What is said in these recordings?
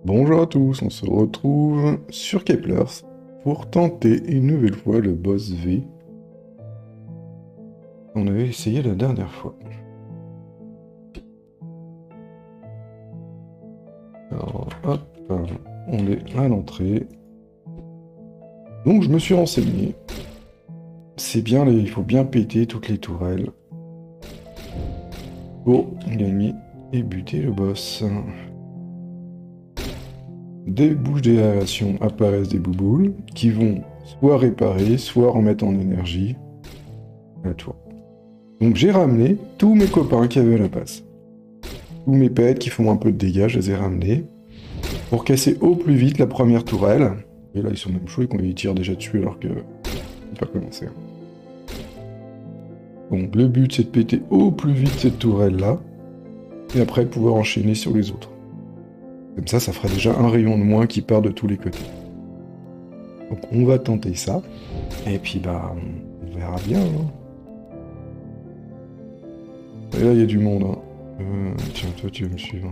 Bonjour à tous, on se retrouve sur Keplers pour tenter une nouvelle fois le boss V qu'on avait essayé la dernière fois. Alors hop, on est à l'entrée. Donc je me suis renseigné. C'est bien, il faut bien péter toutes les tourelles pour gagner et buter le boss. Des bouches d'aération apparaissent des bouboules qui vont soit réparer, soit remettre en énergie la tour. Donc j'ai ramené tous mes copains qui avaient la passe. Tous mes pets qui font un peu de dégâts, je les ai ramenés. Pour casser au plus vite la première tourelle. Et là ils sont même chauds et ils tirent déjà dessus alors que... c'est pas commencé. Donc le but c'est de péter au plus vite cette tourelle là. Et après pouvoir enchaîner sur les autres. Comme ça ferait déjà un rayon de moins qui part de tous les côtés. Donc on va tenter ça. Et puis bah on verra bien. Hein. Et là il y a du monde. Hein. Tiens toi tu vas me suivre.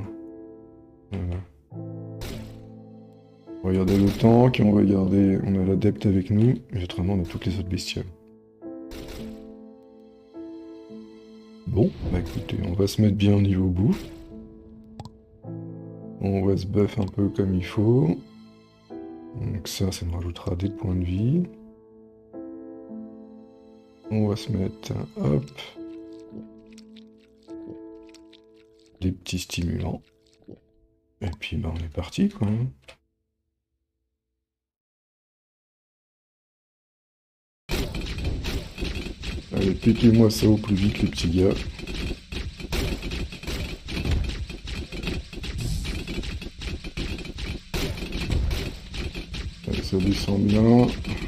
On va regarder le tank, on va regarder... On a l'adepte avec nous, et autrement on a toutes les autres bestioles. Bon, bah écoutez, on va se mettre bien au niveau bouffe. On va se buff un peu comme il faut. Donc ça me rajoutera des points de vie. On va se mettre, hop, des petits stimulants. Et puis bah on est parti quoi. Allez, pétez-moi ça au plus vite les petits gars. Allez, ça descend bien.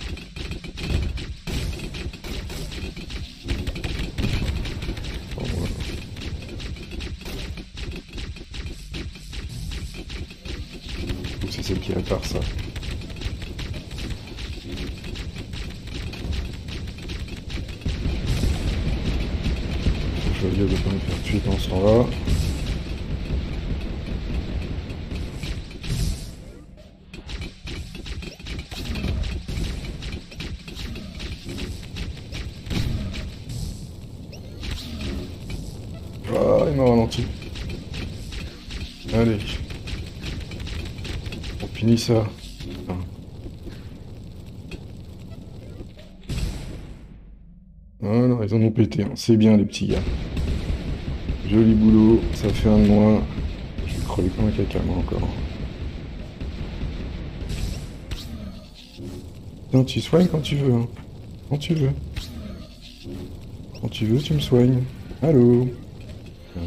C'est celle qui répare ça. Je vais de pas me faire tuer dans ce temps-là. Ah, il m'a ralenti. Allez. On finit ça. Putain. Voilà, ils en ont pété. Hein. C'est bien les petits gars. Joli boulot, ça fait un de moins. Je vais crever comme un caca moi encore. Putain, tu soignes quand tu veux. Hein. Quand tu veux. Quand tu veux, tu me soignes. Allô. Ouais.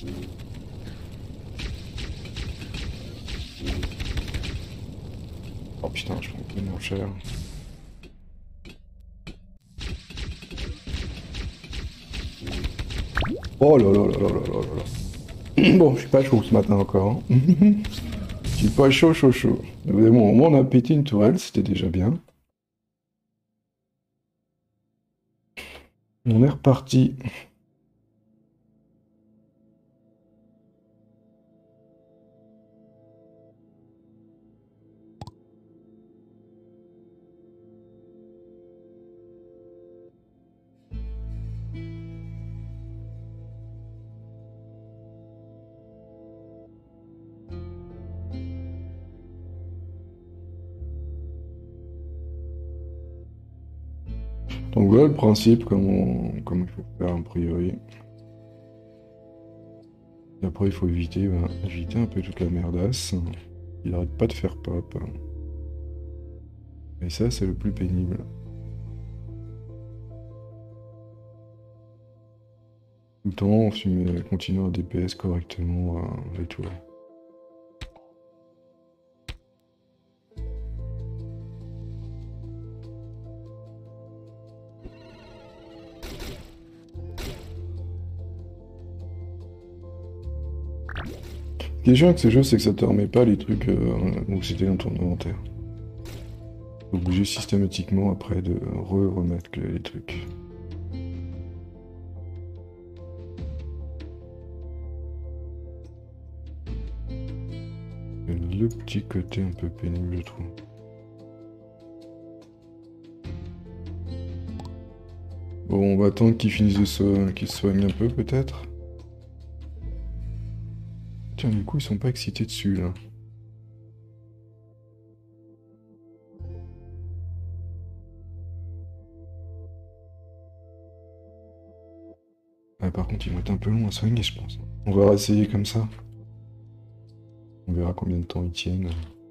Oh putain, je prends tellement cher. Oh là là là là là là là. Bon, je suis pas chaud ce matin encore. Hein. Je suis pas chaud, chaud, chaud. Mais bon, au moins on a pété une tourelle, c'était déjà bien. On est reparti. Donc voilà le principe, comment il faut faire a priori. Et après il faut éviter, éviter un peu toute la merdasse. Il arrête pas de faire pop. Et ça c'est le plus pénible. Tout le temps, on continue à DPS correctement et tout. Ce qui est chiant avec ce jeu, c'est que ça te remet pas les trucs où c'était dans ton inventaire. T'es obligé systématiquement après de remettre les trucs. le petit côté un peu pénible, je trouve. Bon, on va attendre qu'il finisse qu'il se soigne un peu, peut-être. Tiens, du coup, ils sont pas excités dessus, là. Ah, par contre, ils vont être un peu longs à soigner, je pense. On va essayer comme ça. On verra combien de temps ils tiennent.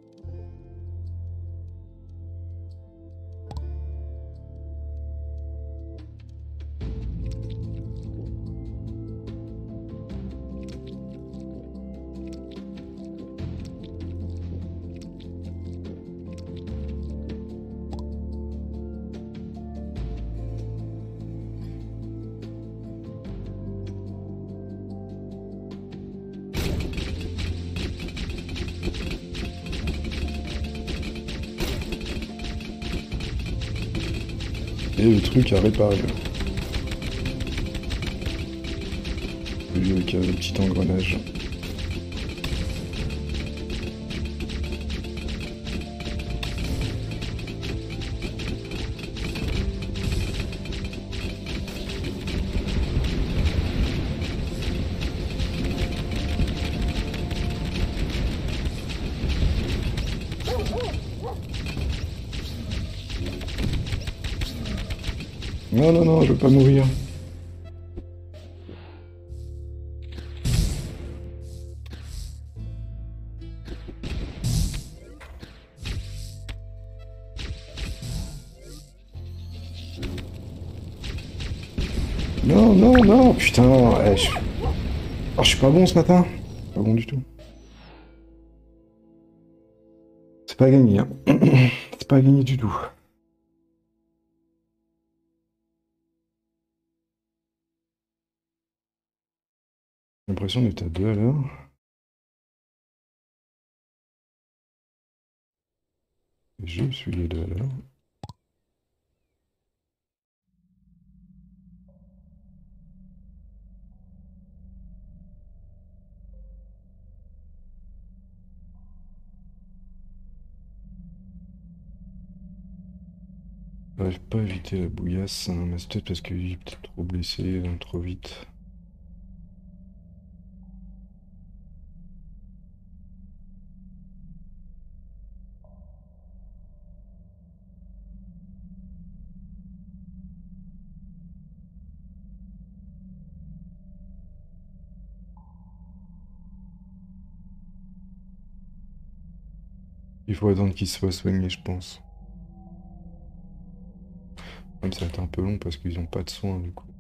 Et le truc à réparer. Lui avec le petit engrenage. Non, non, non, je veux pas mourir. Non, non, non, putain, ouais, oh, je suis pas bon ce matin. Pas bon du tout. C'est pas gagné, hein. C'est pas gagné du tout. J'ai l'impression d'être à 2 à l'heure. Je suis les 2 à l'heure. J'arrive pas à éviter la bouillasse, hein, mais c'est peut-être parce qu'il est peut-être trop blessé, trop vite. Il faut attendre qu'il soit soigné, je pense. Même ça va être un peu long parce qu'ils ont pas de soins du coup.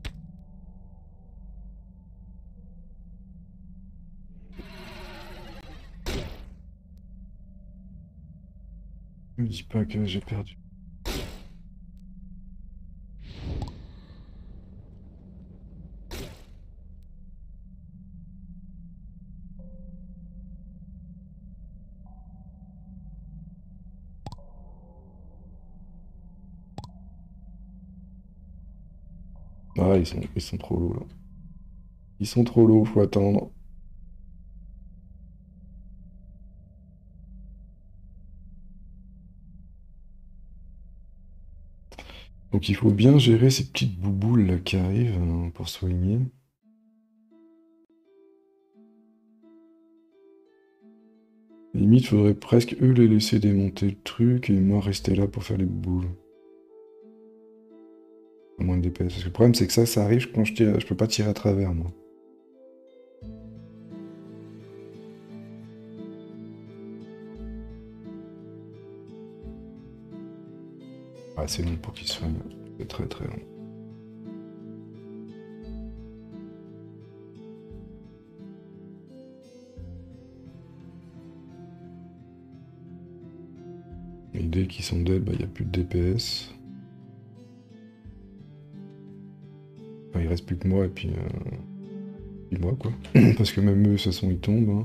Me dis pas que j'ai perdu. Ah, ils sont trop lourds là. Ils sont trop lourds, faut attendre. Donc il faut bien gérer ces petites bouboules là qui arrivent pour soigner. Limite, faudrait presque eux les laisser démonter le truc et moi rester là pour faire les bouboules. À moins de DPS. Parce que le problème c'est que ça arrive quand je tire, je peux pas tirer à travers moi. Ah, c'est long pour qu'ils soignent. C'est très très long. Et dès qu'ils sont dead, bah, y a plus de DPS. Enfin, il reste plus que moi et moi quoi. Parce que même eux, de toute façon, ils tombent. Hein.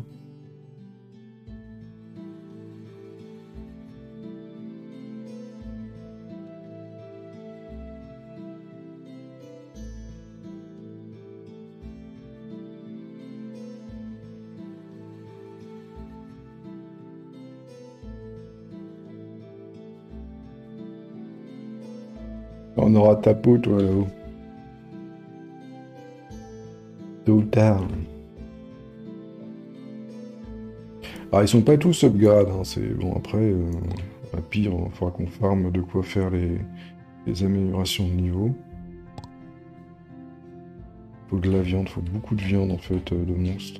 On aura ta peau, toi, là-haut. Tôt ou tard. Ah, ils sont pas tous upgrade, hein, c'est... Bon, après, à pire, il faudra qu'on farme de quoi faire les améliorations de niveau. Faut de la viande, faut beaucoup de viande, en fait, de monstres.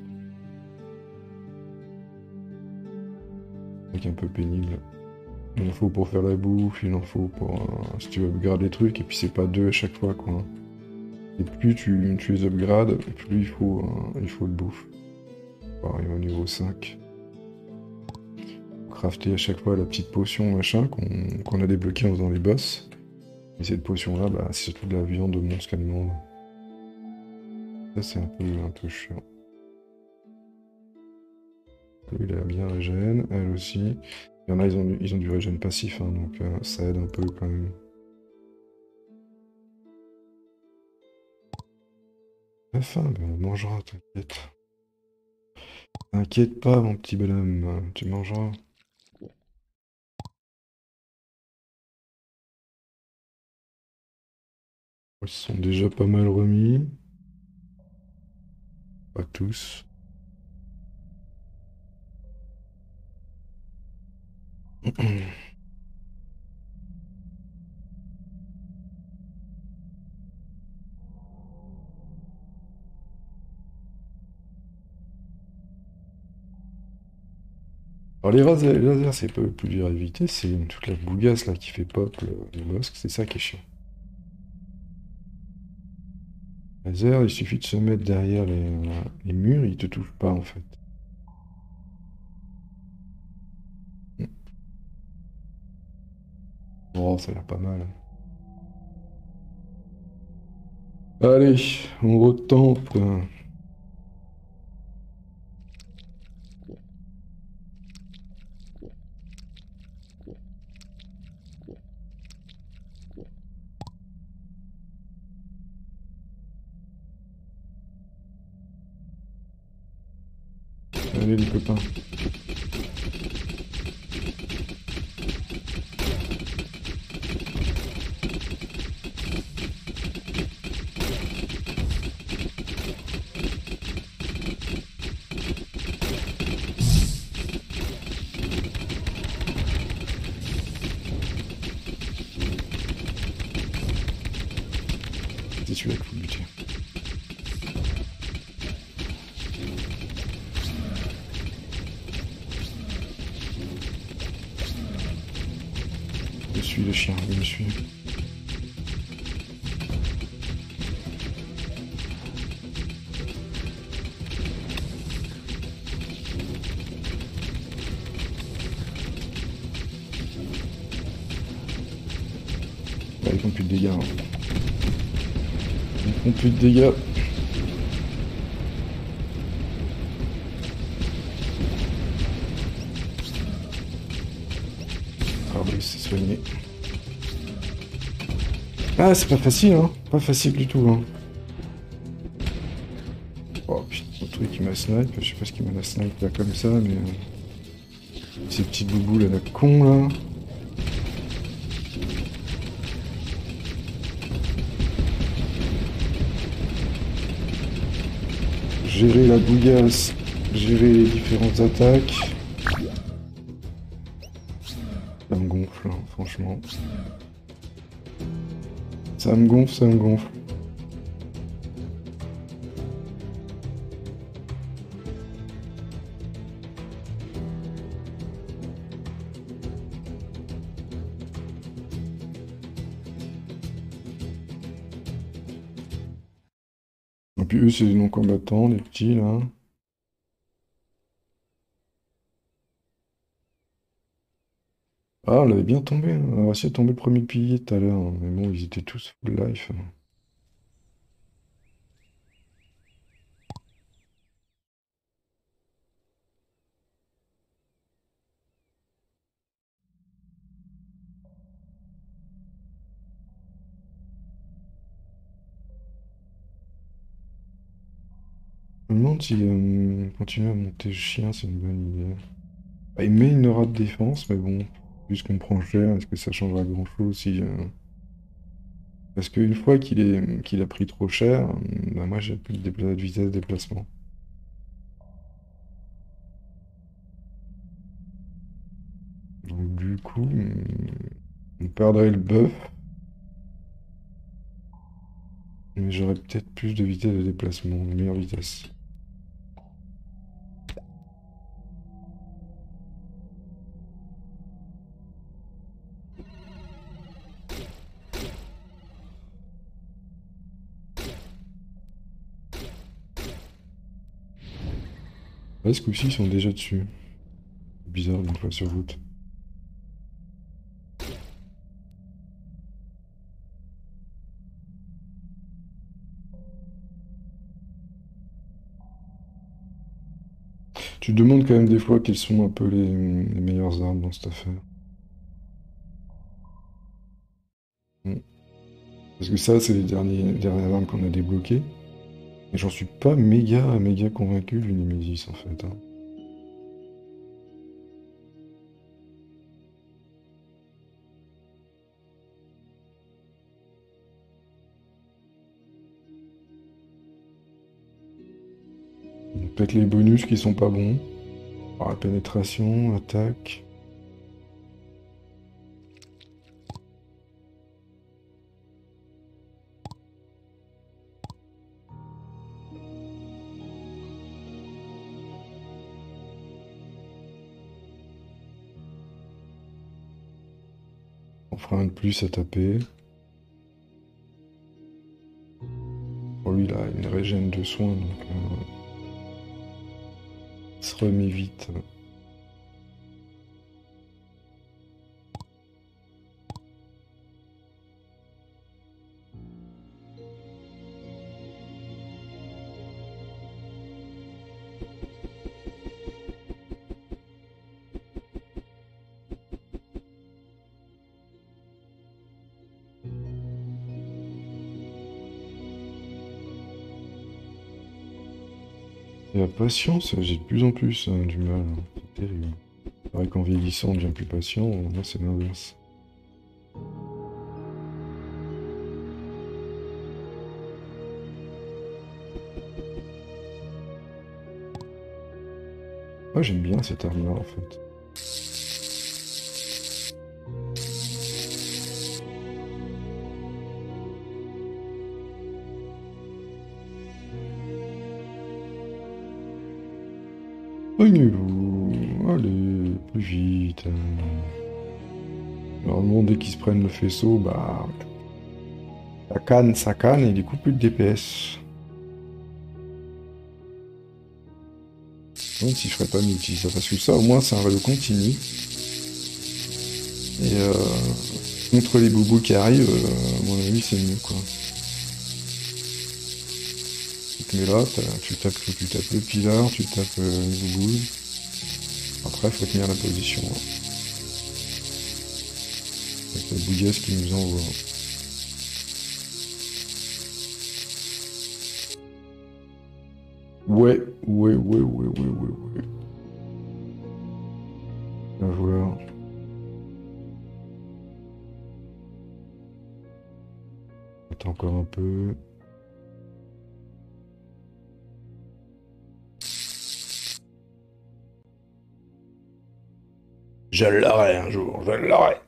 C'est un peu pénible. Il en faut pour faire la bouffe, il en faut pour... si tu veux upgrade les trucs, et puis c'est pas deux à chaque fois, quoi. Et plus tu les upgrades, plus il faut de bouffe. On va arriver au niveau 5. Crafter à chaque fois la petite potion machin qu'on a débloqué en faisant les boss. Et cette potion là, bah, c'est surtout de la viande de monstre qu'elle demande. Ça c'est un peu chiant. Lui il a bien régène, elle aussi. Il y en a ils ont du régène passif, hein, donc ça aide un peu quand même. La faim, ben, on mangera, t'inquiète. T'inquiète pas mon petit bonhomme, tu mangeras. Ils se sont déjà pas mal remis. Pas tous. Alors les lasers, c'est pas le plus dur à éviter, c'est toute la bougasse là qui fait pop le bosque, c'est ça qui est chiant. Laser, il suffit de se mettre derrière les murs, il te touche pas en fait. Oh, ça a l'air pas mal. Allez, on retente. Allez les copains. C'est celui-là qu'il faut buter. Je suis le chien, je me suis. Bah, ils font plus de dégâts. Hein. Ils font plus de dégâts. Fabrice s'est soigné. Ah, c'est pas facile, hein. Pas facile du tout, hein. Oh putain, le truc qui m'a snipe, je sais pas ce qui m'a snipe là comme ça, mais... ces petites bouboules à la con là. Gérer la bouillasse, gérer les différentes attaques. Ça me gonfle, hein, franchement. Ça me gonfle, ça me gonfle. Et puis eux, c'est des non-combattants, les petits, là. Ah, on l'avait bien tombé, hein. On a réussi à tomber le premier pilier tout à l'heure, hein. Mais bon, ils étaient tous full life, hein. Je me demande si continuer à monter le chien, c'est une bonne idée. Ah, il met une aura de défense, mais bon, vu ce qu'on prend cher, est-ce que ça changera grand-chose si... Parce qu'une fois qu'il a pris trop cher, bah moi j'ai plus de vitesse de déplacement. Donc du coup, on perdrait le bœuf, mais j'aurais peut-être plus de vitesse de déplacement, une meilleure vitesse. Ouais, ce coup-ci, ils sont déjà dessus. Bizarre, une fois sur route. Tu te demandes quand même des fois quelles sont un peu les meilleures armes dans cette affaire. Mm. Parce que ça, c'est les dernières armes qu'on a débloquées. Et j'en suis pas méga convaincu du Nemesis en fait, hein. Peut-être les bonus qui sont pas bons. Ah, pénétration, attaque. On fera un de plus à taper. Bon, lui, il a une régène de soins, donc il se remet vite. Et la patience, j'ai de plus en plus du mal, hein. C'est terrible. C'est vrai qu'en vieillissant, on devient plus patient. Moi, c'est l'inverse. Moi, j'aime bien cette arme-là, en fait. Soignez-vous. Allez, plus vite. Normalement, dès qu'ils se prennent le faisceau, bah, ça canne et il coup plus de DPS. Donc, si je ferais pas multi, ça, parce que ça, au moins, c'est un vélo continu. Et contre les boubous qui arrivent, à mon avis, c'est mieux, quoi. Mais là, tu tapes le pilar, tu tapes les boubous. Après, il faut tenir la position, hein. Avec la bouillasse qui nous envoie. Ouais. À voir. Attends encore un peu. Je l'aurai un jour, je l'aurai.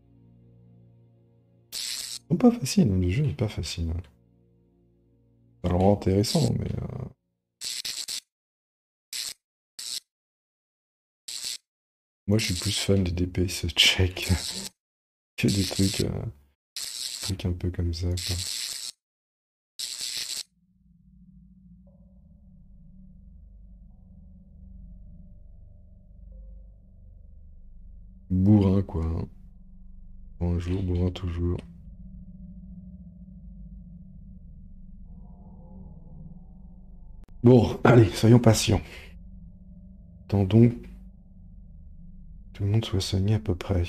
C'est pas facile, hein, le jeu n'est pas facile, hein. Ça le rend intéressant, mais moi je suis plus fan des DPS check que des trucs un peu comme ça, quoi. Bourrin, quoi, hein. Bon, un jour, bourrin toujours. Bon, allez, soyons patients. Attendons que tout le monde soit soigné à peu près.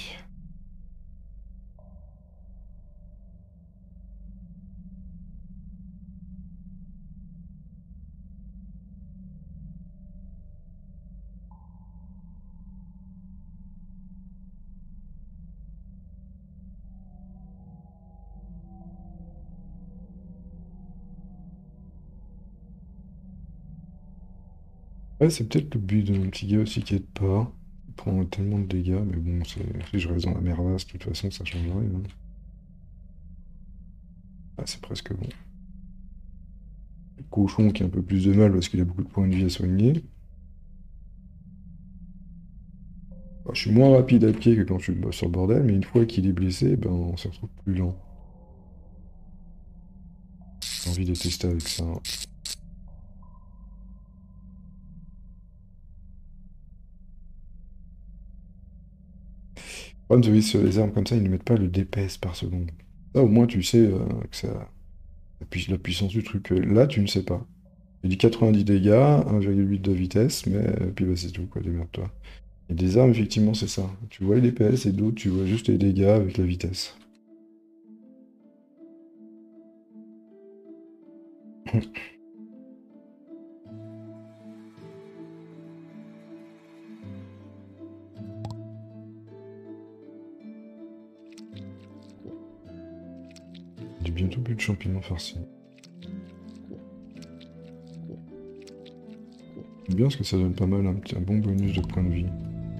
Ouais, c'est peut-être le but de mon petit gars aussi qui aide pas. Il prend tellement de dégâts, mais bon, si je reste dans la merdasse, de toute façon, ça change rien, hein. Ah, c'est presque bon. Le cochon qui a un peu plus de mal parce qu'il a beaucoup de points de vie à soigner. Bah, je suis moins rapide à pied que quand je suis sur le bordel, mais une fois qu'il est blessé, ben, on se retrouve plus lent. J'ai envie de tester avec ça. Le problème, c'est sur les armes comme ça, ils ne mettent pas le DPS par seconde. Là, au moins, tu sais que ça, la puissance du truc. Là, tu ne sais pas. Il dit 90 dégâts, 1,8 de vitesse, mais puis bah, c'est tout, quoi, démerde-toi. Et des armes, effectivement, c'est ça. Tu vois les DPS et d'autres, tu vois juste les dégâts avec la vitesse. J'ai bientôt plus de champignons farcis. C'est bien parce que ça donne pas mal, un bon bonus de points de vie.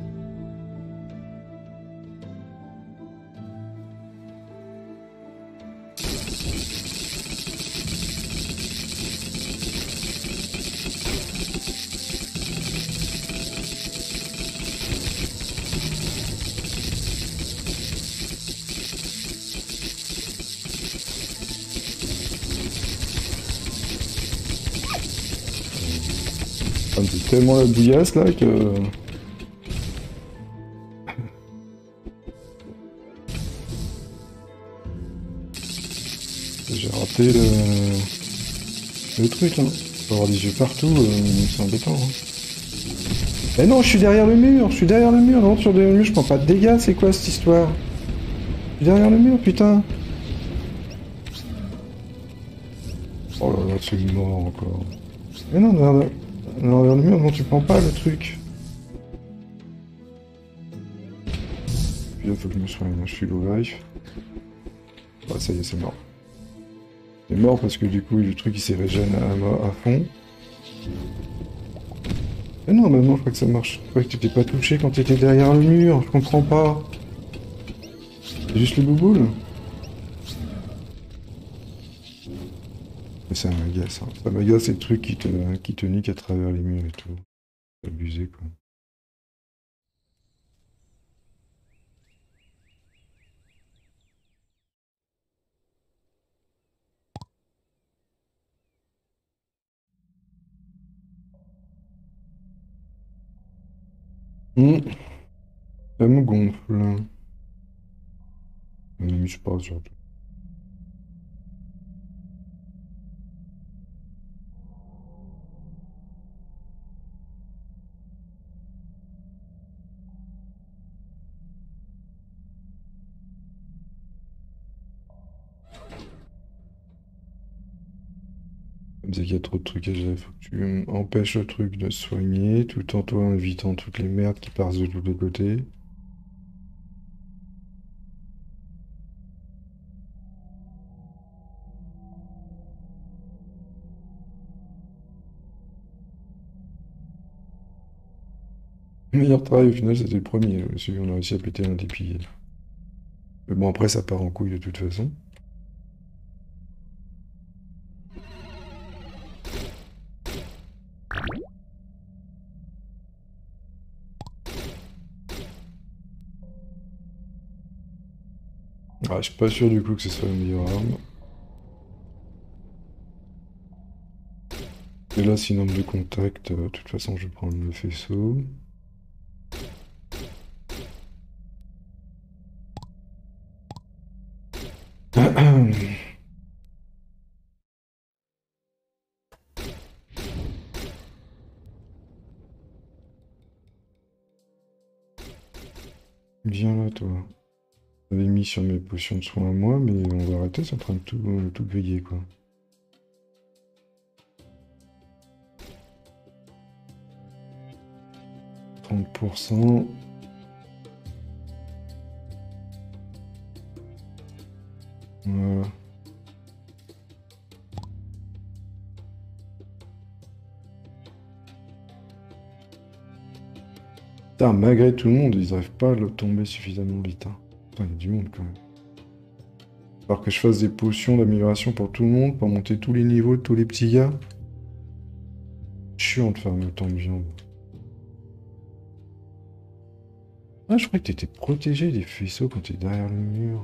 Ah, c'est tellement la bouillasse là que. J'ai raté le truc, hein. Faut avoir des yeux partout, c'est embêtant, hein. Mais non, je suis derrière le mur, je suis derrière le mur, non, sur le mur, je prends pas de dégâts, c'est quoi cette histoire? Je suis derrière le mur, putain. Oh là là, c'est mort encore. Mais non, derrière le mur, non, tu prends pas le truc. Puis là, faut que je me soigne, je suis low life. Ah, ça y est, c'est mort. C'est mort parce que du coup, le truc il s'est régène à fond. Mais non, maintenant, je crois que ça marche. Je crois que tu t'es pas touché quand t'étais derrière le mur, je comprends pas. C'est juste le bouboule. Mais ça m'agace, hein. Ça m'agace, ces trucs qui te niquent à travers les murs et tout. C'est abusé, quoi. Ça me gonfle. Ça m'amuse pas, surtout. Comme ça qu'il y a trop de trucs à gérer, faut que tu empêches le truc de se soigner, tout en toi évitant toutes les merdes qui passent de tous les côtés. Le meilleur travail au final c'était le premier, celui où on a réussi à péter un des piliers. Mais bon après ça part en couille de toute façon. Ah, je suis pas sûr du coup que ce soit la meilleure arme. Et là c'est une arme de contact, de toute façon je vais prendre le faisceau. Viens là toi. J'avais mis sur mes potions de soins à moi, mais on va arrêter, c'est en train de tout griller quoi. 30%. Voilà. Putain, malgré tout le monde, ils arrivent pas à le tomber suffisamment vite. Hein. Putain, il y a du monde quand même. Alors que je fasse des potions d'amélioration pour tout le monde, pour monter tous les niveaux de tous les petits gars. Chiant de faire autant de viande. Ah, je croyais que t'étais protégé des faisceaux quand t'es derrière le mur.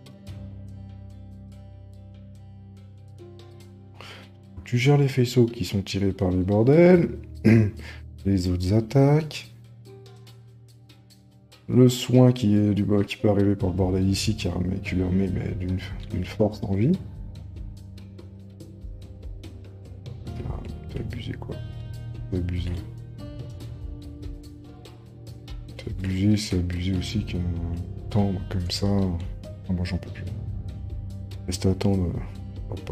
Tu gères les faisceaux qui sont tirés par les bordels. Les autres attaques. Le soin qui est du bas qui peut arriver par le bordel ici, qui lui remet d'une force en vie. Ah, t'as abusé quoi. T'as abusé. T'as abusé, c'est abusé aussi qu'un temps comme ça. Ah, moi j'en peux plus. Reste à attendre. Pas.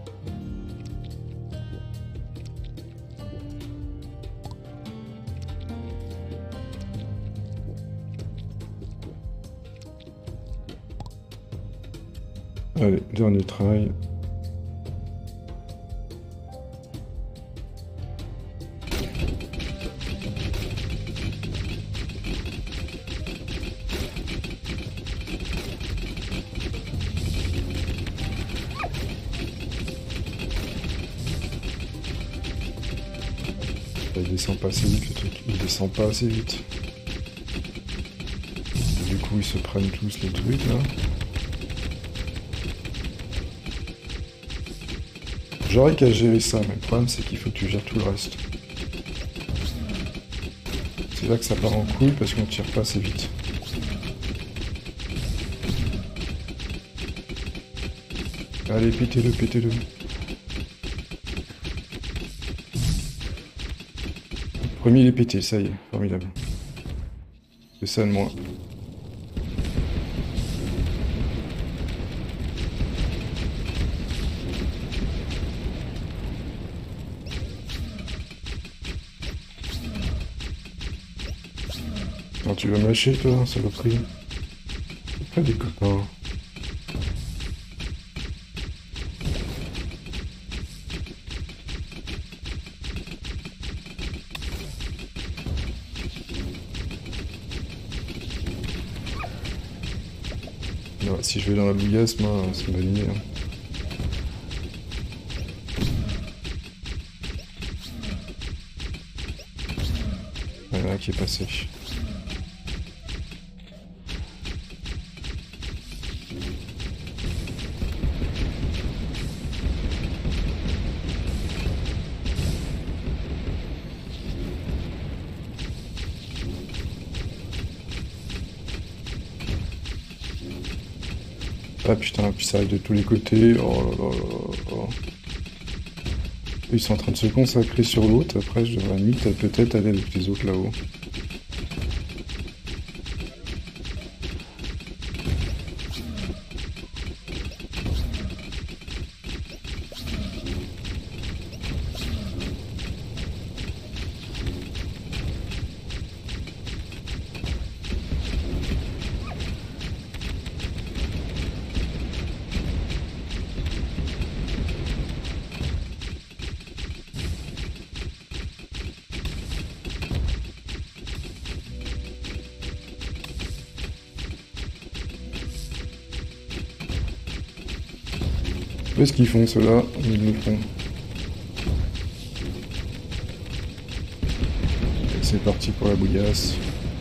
Allez, dernier try. Il descend pas assez vite le truc, il descend pas assez vite. Du coup ils se prennent tous les trucs là. J'aurais qu'à gérer ça, mais le problème c'est qu'il faut que tu gères tout le reste. C'est là que ça part en couille parce qu'on tire pas assez vite. Allez, pétez-le, pétez-le. Premier il est pété, ça y est, formidable. C'est ça de moi. Non, tu vas me lâcher toi, saloperie. C'est pas des copains. Ouais, si je vais dans la bouillasse, moi, c'est une bonne idée. Hein. Il y en a un qui est passé. Ah putain, puis ça arrive de tous les côtés. Oh là là là là. Ils sont en train de se consacrer sur l'autre. Après, je devrais limite peut-être aller avec les autres là-haut. Qu'est-ce qu'ils font ceux-là? Ils le font. C'est parti pour la bouillasse.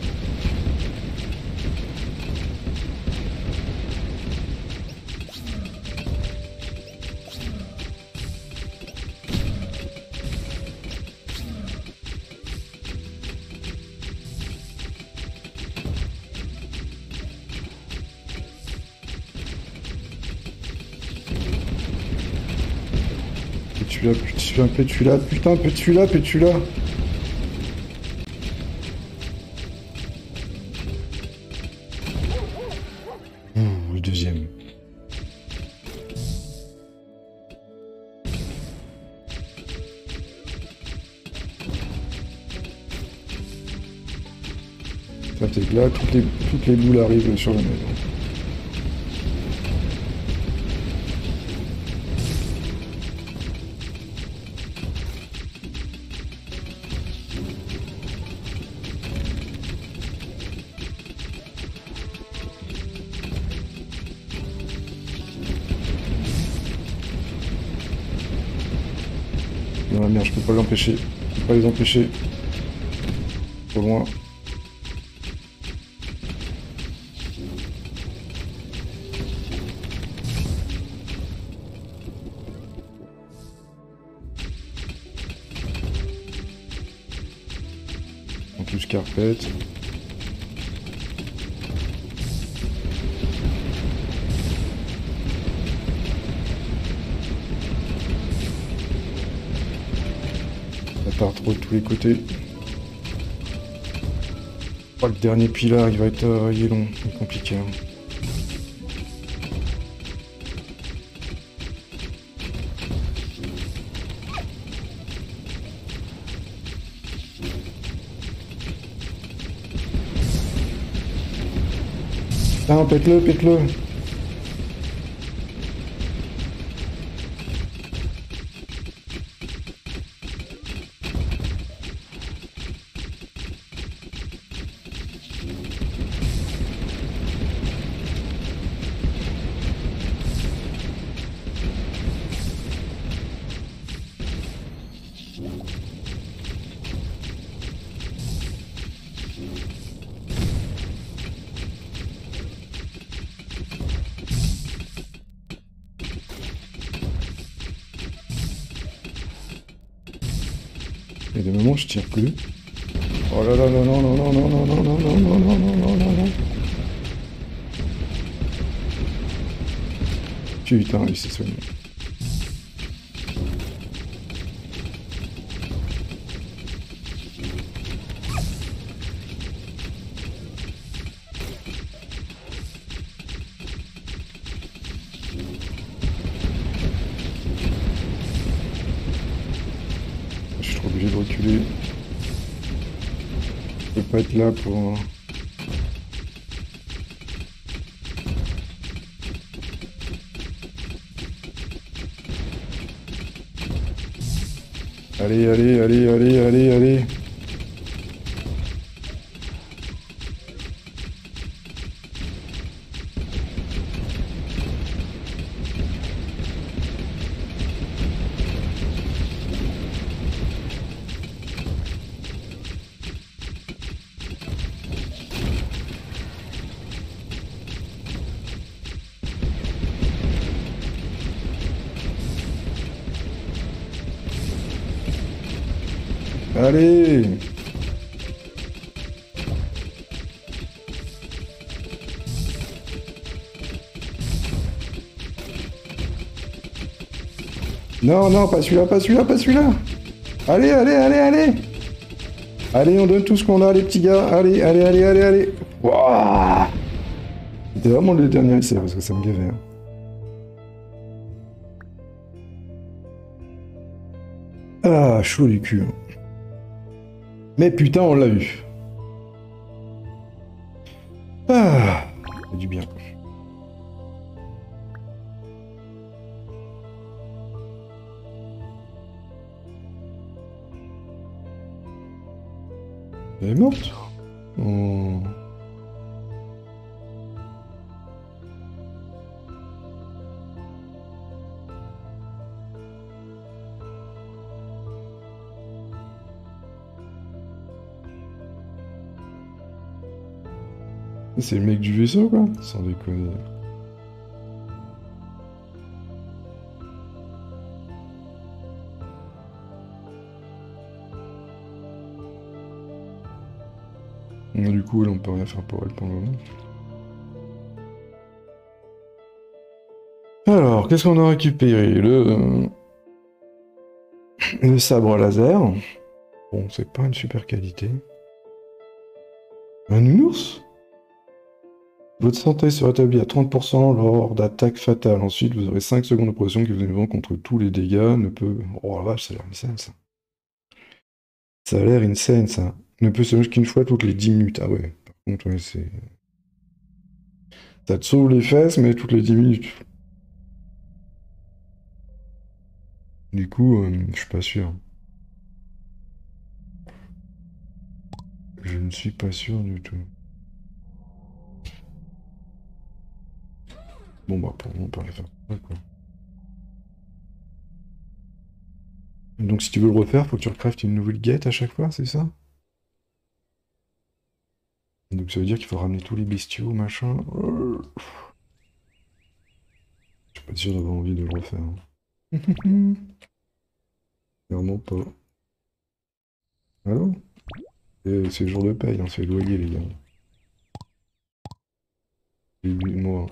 Pétula, putain, Pétula. Le deuxième. Ça t'es là, toutes les boules arrivent sur la maison. dans la merde, je peux pas l'empêcher. Je peux pas les empêcher. Trop loin. En plus carpette. Ça part trop de tous les côtés. Oh, le dernier pilar, il va être il est long, il est compliqué. Hein. Ah, pète-le, pète-le. Il y a des moments où je tire plus. Oh là là, non, non, non, non, non, non, non, non, non, non, non, non, non, non, non. Putain, il s'est soigné. Je suis trop obligé de reculer. Je peux pas être là pour... Allez, allez, allez, allez, allez, allez. Allez! Non, non, pas celui-là, pas celui-là, pas celui-là! Allez, allez, allez, allez! Allez, on donne tout ce qu'on a, les petits gars! Allez, allez, allez, allez, allez! Wouah! C'était vraiment le dernier essai, parce que ça me gavait. Hein. Ah, chaud du cul. Mais putain, on l'a eu. Ah, ça fait du bien. Elle est morte? Oh. C'est le mec du vaisseau, quoi? Sans déconner. Du coup, là, on peut rien faire pour elle pour le moment. Alors, qu'est-ce qu'on a récupéré? Le sabre laser. Bon, c'est pas une super qualité. Un nounours? Votre santé se rétablit à 30% lors d'attaques fatales. Ensuite, vous aurez 5 secondes de progression qui vous élèveront contre tous les dégâts. Ne peut... Oh la vache, ça a l'air insane, ça. Ça a l'air insane, ça. Ne peut se mettre qu'une fois toutes les 10 minutes. Ah ouais, par contre, ouais, c'est... Ça te sauve les fesses, mais toutes les 10 minutes. Du coup, je suis pas sûr. Je ne suis pas sûr du tout. Bon, bah, pour moi, on peut rien faire. Quoi. Donc si tu veux le refaire, faut que tu recraftes une nouvelle guette à chaque fois, c'est ça? Donc ça veut dire qu'il faut ramener tous les bestiaux, machin. Je suis pas sûr d'avoir envie de le refaire, hein. Clairement pas. Allô? C'est le jour de paye, hein, c'est le loyer, les gars. Les 8 mois.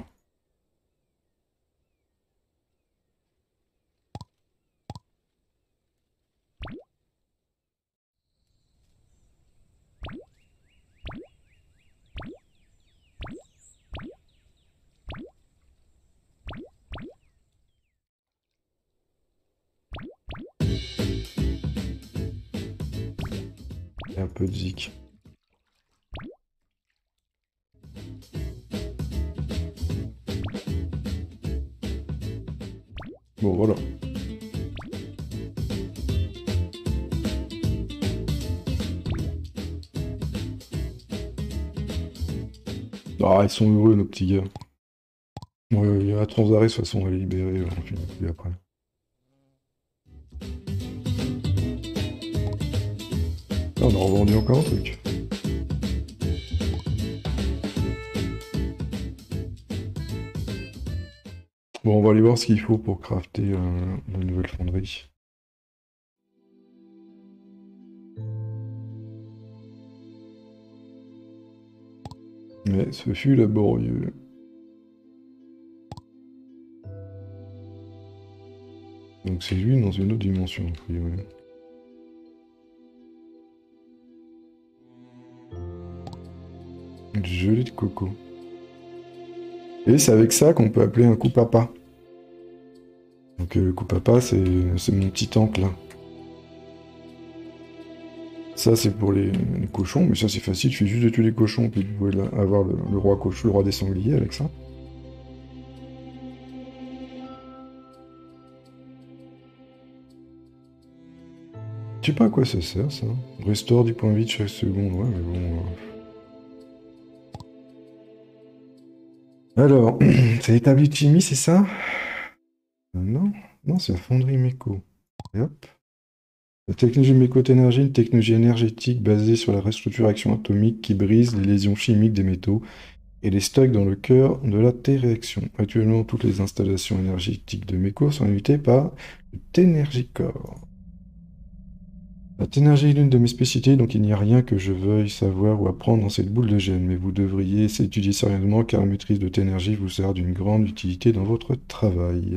Et un peu de zik. Bon, voilà. Ah, ils sont heureux, nos petits gars. Ouais, il y a la Transarrêt, de toute façon, elle est libérée, on finit plus après. Ah, on a revendu encore un truc. Bon, on va aller voir ce qu'il faut pour crafter une nouvelle fonderie. Mais ce fut laborieux. Donc c'est lui dans une autre dimension, a priori. Du gelée de coco. Et c'est avec ça qu'on peut appeler un coup papa. Donc le coup papa, c'est mon petit oncle là. Ça c'est pour les cochons, mais ça c'est facile, tu fais juste de tuer les cochons, puis vous pouvez avoir le roi cochon, le roi des sangliers avec ça. Je sais pas à quoi ça sert ça. Restaure 10 points de vie chaque seconde, ouais mais bon. Alors, c'est l'établi de chimie, c'est ça? Non, non, c'est la fonderie méco. Et hop. La technologie méco-énergie, une technologie énergétique basée sur la restructuration atomique qui brise les lésions chimiques des métaux et les stocke dans le cœur de la T-réaction. Actuellement, toutes les installations énergétiques de méco sont limitées par le T-Energy Core. La T-Énergie est l'une de mes spécialités, donc il n'y a rien que je veuille savoir ou apprendre dans cette boule de gène, mais vous devriez étudier sérieusement car la maîtrise de T-Énergie vous sera d'une grande utilité dans votre travail.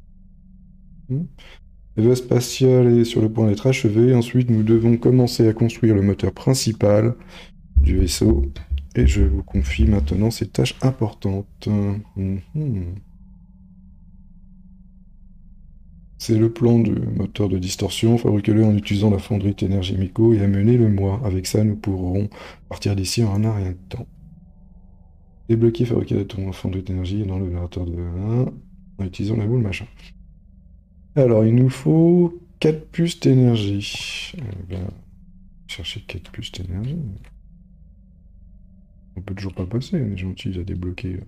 Le vaisseau spatial est sur le point d'être achevé. Ensuite, nous devons commencer à construire le moteur principal du vaisseau. Et je vous confie maintenant ces tâches importantes. C'est le plan du moteur de distorsion. Fabriquez-le en utilisant la fonderie d'énergie Miko et amenez-le-moi. Avec ça, nous pourrons partir d'ici en un rien de temps. Débloquer, fabriquer la fonderie d'énergie dans l'opérateur de 1 en utilisant la boule machin. Alors, il nous faut 4 puces d'énergie. Chercher 4 puces d'énergie. On peut toujours pas passer, on est gentil, il a débloqué.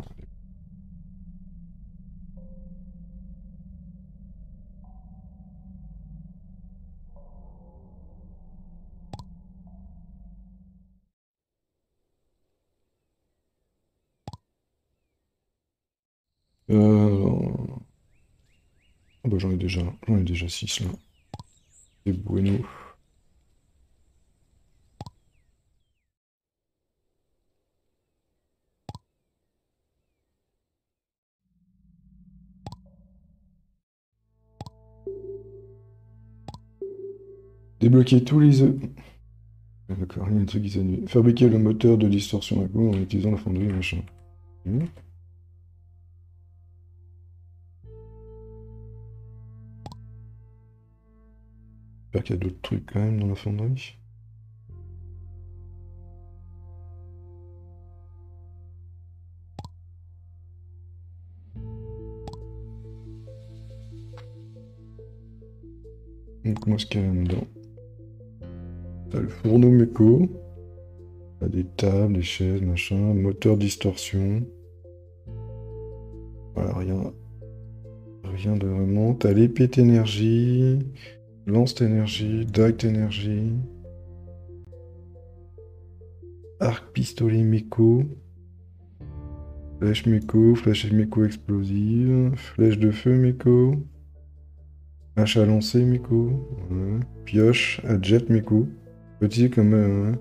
Ah bah j'en ai déjà 6 là. C'est bueno. Débloquer tous les œufs. Ah, d'accord, il y a un truc qui s'annule. Fabriquer le moteur de distorsion à coup en utilisant la fonderie, machin. Hmm. J'espère qu'il y a d'autres trucs quand même dans la fonderie. Donc moi ce qu'il y a là-dedans. T'as le fourneau méco. T'as des tables, des chaises, machin. Moteur distorsion. Voilà, rien. Rien de vraiment. T'as l'épée d'énergie. Lance d'énergie, direct énergie. Arc pistolet méco. Flèche méco explosive. Flèche de feu méco. Hache à lancer méco. Ouais. Pioche à jet méco. Petit comme un.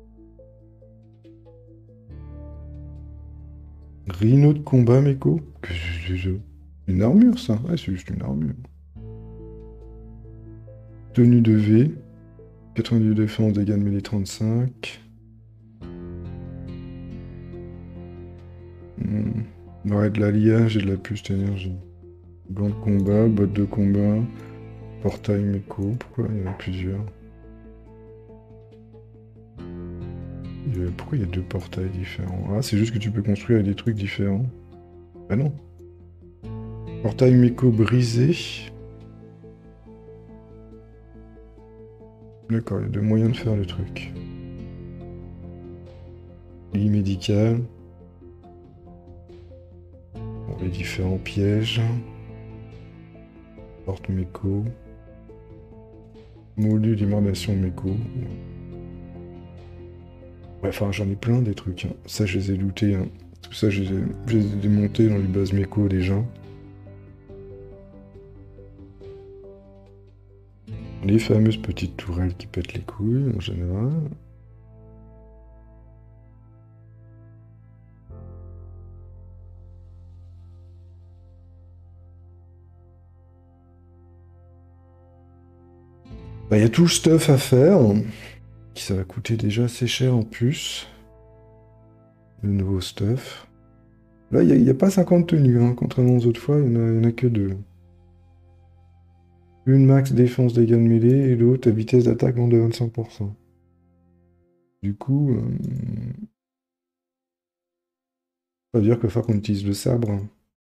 Rhino de combat méco. Une armure ça. Ouais, c'est juste une armure. Tenue de V. 90 de défense, dégâts de mêlée 35. Ouais, de l'alliage et de la puce d'énergie. Gants de combat, bottes de combat, portail méco. Pourquoi il y en a plusieurs? Pourquoi il y a deux portails différents? Ah, c'est juste que tu peux construire des trucs différents. Ah non. Portail méco brisé. D'accord, il y a deux moyens de faire le truc. Lit médical. Bon, les différents pièges. Porte méco. Module d'émardation méco. Ouais, enfin, j'en ai plein des trucs. Hein. Ça, je les ai lootés. Hein. Tout ça, je les ai démontés dans les bases méco déjà. Les fameuses petites tourelles qui pètent les couilles, en général. Bah, y a tout le stuff à faire, qui ça va coûter déjà assez cher en plus. Le nouveau stuff. Là, il n'y a pas 50 tenues, hein. Contrairement aux autres fois, il n'y en a que deux. Une max défense dégâts de mêlée et l'autre à vitesse d'attaque moins de 25%. Du coup, ça veut dire qu'il va falloir qu'on utilise le sabre. Hein.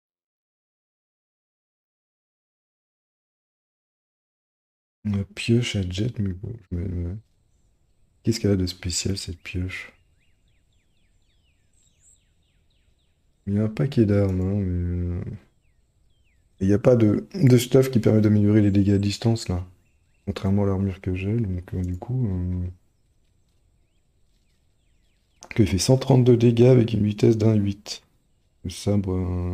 Une pioche à jet, mais bon, qu'est-ce qu'elle a de spécial cette pioche? Il y a un paquet d'armes, hein, mais... Il n'y a pas de stuff qui permet d'améliorer les dégâts à distance, là. Contrairement à l'armure que j'ai, donc du coup... il fait 132 dégâts avec une vitesse d'un 8. Le sabre...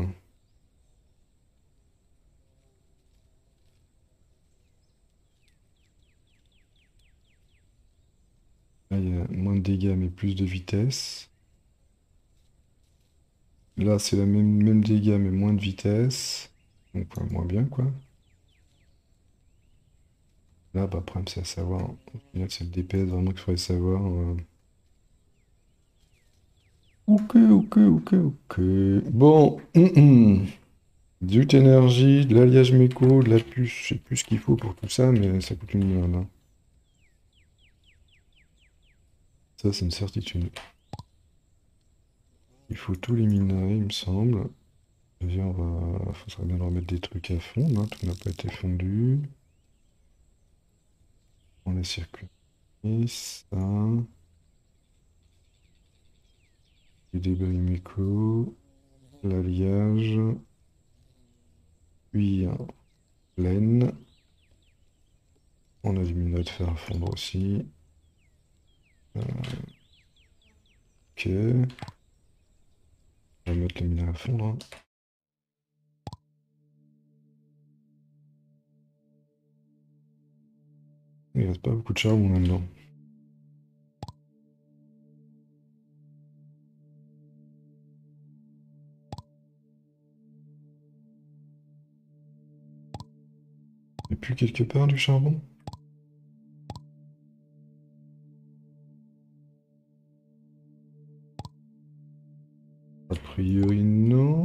Là, il y a moins de dégâts, mais plus de vitesse. Là, c'est la même dégâts, mais moins de vitesse. Donc, moins bien, quoi. Là, bah, après, c'est à savoir. Au final, c'est le DPS vraiment qu'il faudrait savoir. Ok, ok, ok, ok. Bon. Du énergie, de l'alliage méco, de la puce. Je sais plus ce qu'il faut pour tout ça, mais ça coûte une blinde. Hein. Ça, c'est une certitude. Il faut tous les minerais, il me semble. Viens, faudrait bien leur mettre des trucs à fondre, hein. Tout n'a pas été fondu. On a circuit. Ça. Les débris méco. L'alliage. Puis laine. On a du minerai de fer à fondre aussi. Ok. On va mettre le minerai à fondre. Hein. Il reste pas beaucoup de charbon là-dedans. Et puis quelque part du charbon? A priori, non.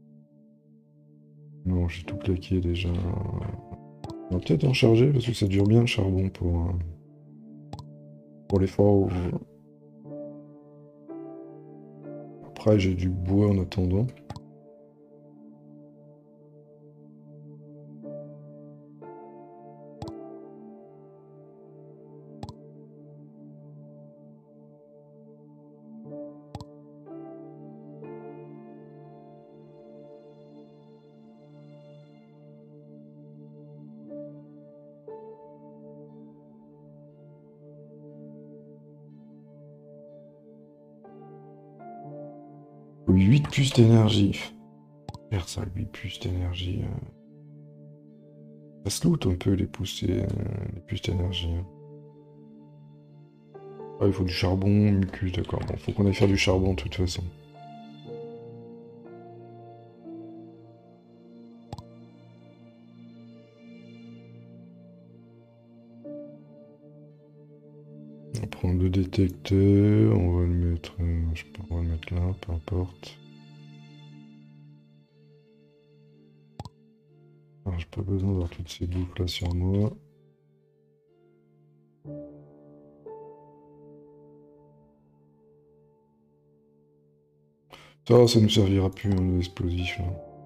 Non, j'ai tout claqué déjà. On va peut-être en charger parce que ça dure bien le charbon pour les fois où... Après, j'ai du bois en attendant. 8 plus d'énergie. Faire ça, 8 plus d'énergie. Ça se loot un peu les plus d'énergie. Hein. Ah, il faut du charbon, mucus, d'accord. Bon, faut qu'on aille faire du charbon de toute façon. On va prendre le détecteur, on va le mettre, je sais pas, on va le mettre là, peu importe. Alors, j'ai pas besoin d'avoir toutes ces boucles là sur moi. Ça nous servira plus, hein, l'explosif là.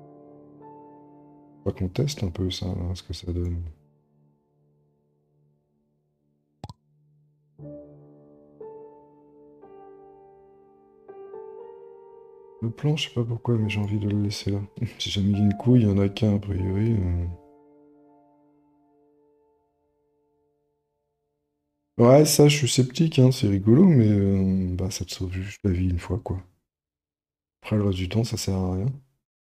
Faut qu'on teste un peu ça, là, ce que ça donne. Le plan, je sais pas pourquoi, mais j'ai envie de le laisser là. Si jamais il y a une couille, il y en a qu'un a priori. Ouais, ça, je suis sceptique, hein, c'est rigolo, mais bah, ça te sauve juste la vie une fois, quoi. Après, le reste du temps, ça sert à rien.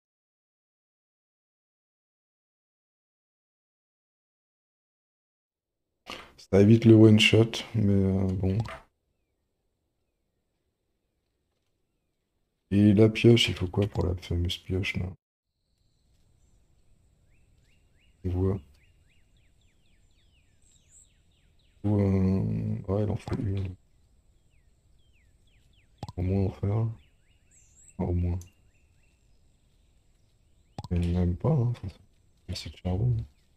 Ça évite le one shot, mais bon. Et la pioche, il faut quoi pour la fameuse pioche, là? On voit. Ouais, il en faut une. Au moins en faire. Au moins. Mais même pas, hein. C'est de charbon.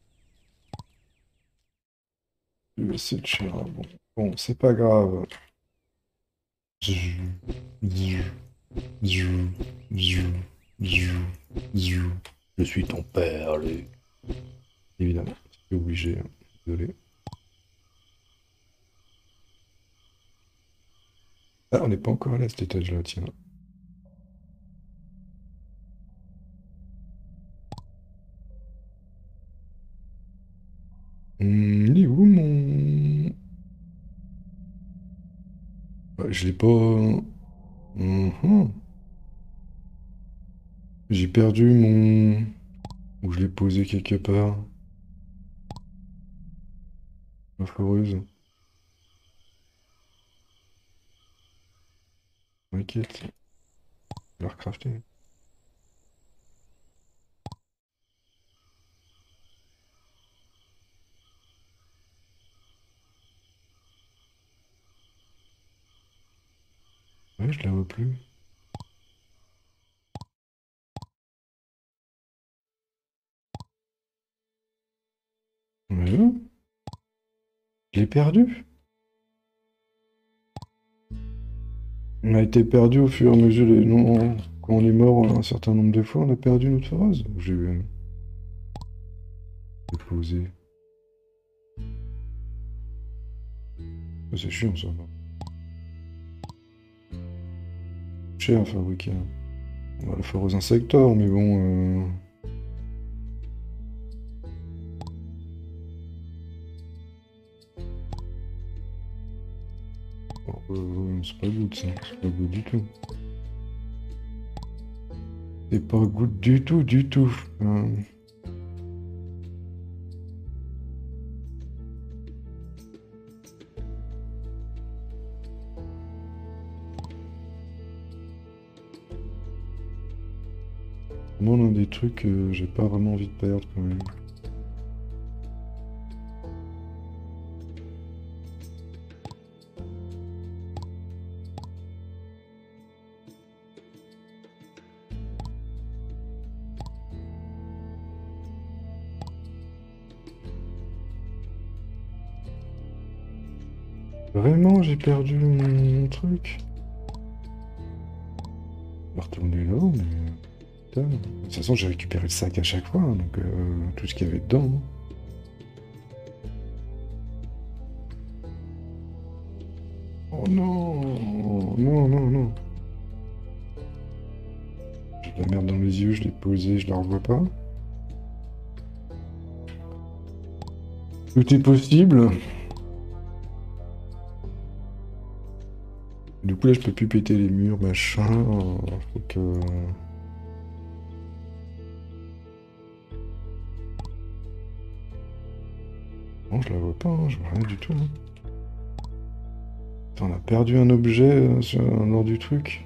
C'est de charbon. Bon, c'est pas grave. Zzz, zzz, zzz, zzz, zzz, zzz. Je suis ton père, allez. Évidemment, c'est obligé, hein. Désolé. Ah, on n'est pas encore allé à cet étage-là, tiens. Il est où mon... Ouais, je l'ai pas... Mhm. J'ai perdu mon... Ou je l'ai posé quelque part. Ma foreuse. T'inquiète. Je vais la recrafter. Ouais, je la vois plus. Ouais, je l'ai perdu. On a été perdu au fur et à mesure des... Non, quand on est mort un certain nombre de fois, on a perdu notre foreuse. J'ai posé. C'est chiant ça. Cher à fabriquer. On va le faire aux insecteurs, mais bon... c'est pas good ça, c'est pas good du tout. C'est pas good du tout, du tout. Moi, on a des trucs que j'ai pas vraiment envie de perdre quand même. Vraiment, j'ai perdu mon truc. Je vais retourner là, mais... Putain. De toute façon, j'ai récupéré le sac à chaque fois, hein, donc tout ce qu'il y avait dedans. Hein. Oh non! Non, non, non. J'ai de la merde dans les yeux, je l'ai posée, je la revois pas. Tout est possible. Du coup là je peux plus péter les murs, machin. Faut que... Non, je la vois pas, hein, je vois rien du tout. Hein. Putain, on a perdu un objet lors du truc.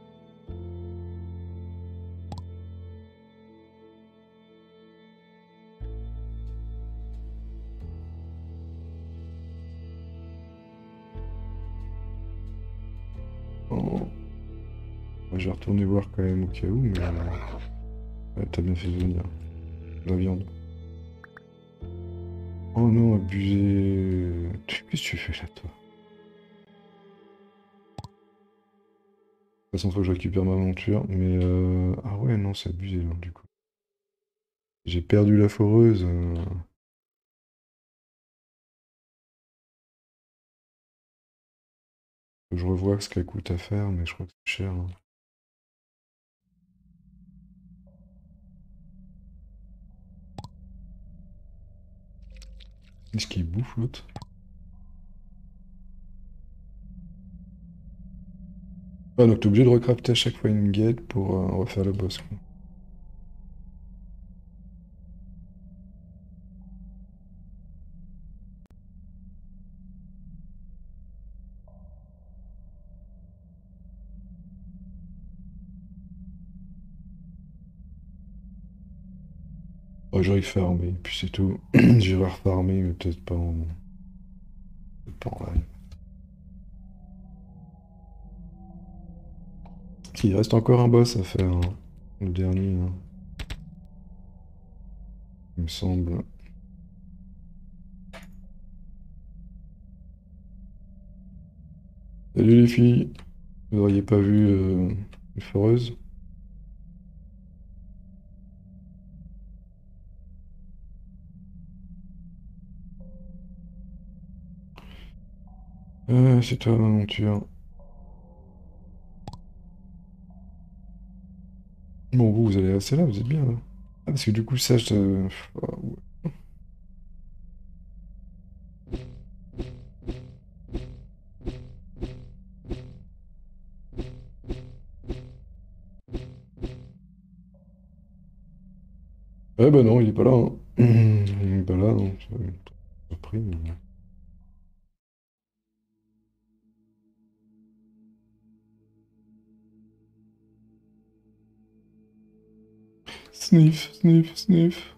Oh. Ouais, je vais retourner voir quand même au cas où, mais... Ouais, t'as bien fait de venir. La viande. Oh non, abusé. Qu'est-ce que tu fais là, toi? De toute façon, faut que je récupère ma monture, mais... Ah ouais, non, c'est abusé, là, du coup. J'ai perdu la foreuse. Faut que je revois ce qu'elle coûte à faire, mais je crois que c'est cher. Hein. Qu'est-ce qu'il bouffe, l'autre? Ah, donc t'es obligé de recrafter à chaque fois une guette pour refaire le boss, quoi. Oh, j'arrive farmer, puis c'est tout. J'irai refarmer, mais peut-être pas en live. Si, il reste encore un boss à faire, hein. Le dernier, hein, il me semble. Salut les filles, vous auriez pas vu une foreuse? C'est toi ma monture. Bon, vous allez rester là, vous êtes bien là. Ah, parce que du coup, ça, je... Ah, ouais. Bah non, il est pas là. Hein. Il est pas là, non. Surpris, mais... Sniff, sniff, sniff.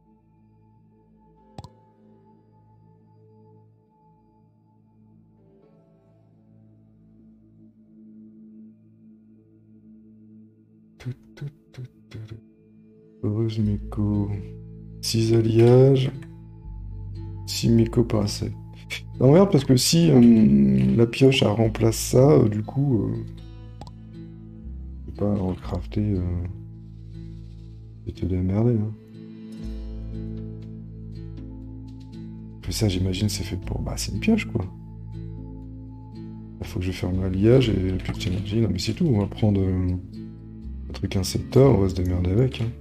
Tout, tout, tout, tout, tout. Heureuse Miko. 6 alliages. 6 Miko par essai. Non, regarde, parce que si la pioche elle remplace ça, du coup, je vais pas recrafter. C'était de la merde, hein. Mais ça, j'imagine, c'est fait pour. Bah, c'est une pioche, quoi. Il faut que je ferme l'alliage et plus de énergie. Non, mais c'est tout. On va prendre un truc insecteur, on va se démerder avec. Hein.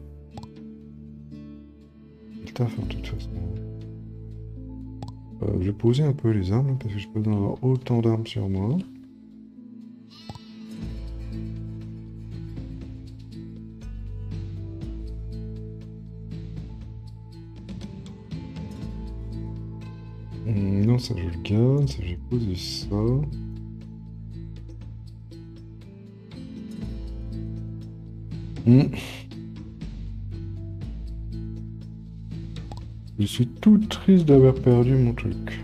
Le taf, hein, de toute façon. Je vais poser un peu les armes, parce que je peux pas avoir autant d'armes sur moi. Non, ça je le garde, ça j'ai posé ça. Je suis tout triste d'avoir perdu mon truc.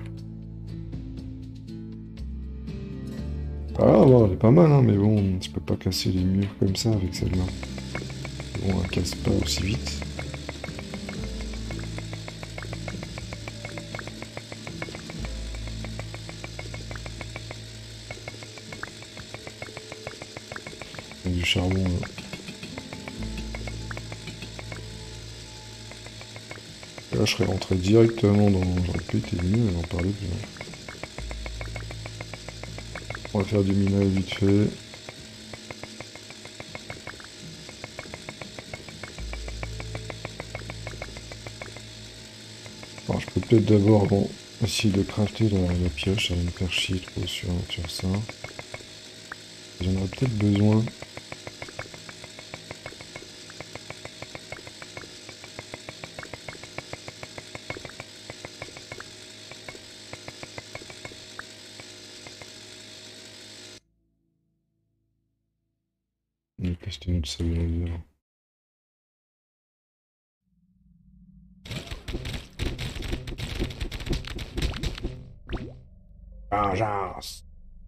Ah, bon, elle est pas mal, hein, mais bon, tu peux pas casser les murs comme ça avec celle-là. Bon, elle casse pas aussi vite. Il y a du charbon, là. Là, je serais rentré directement dans... J'aurais pu être venu et en parler plus. On va faire du minage vite fait. Alors, je peux peut-être d'abord essayer de crafter la pioche, elle va me faire chier trop sur ça. J'en aurais peut-être besoin. On va tester notre sable laser. Vengeance!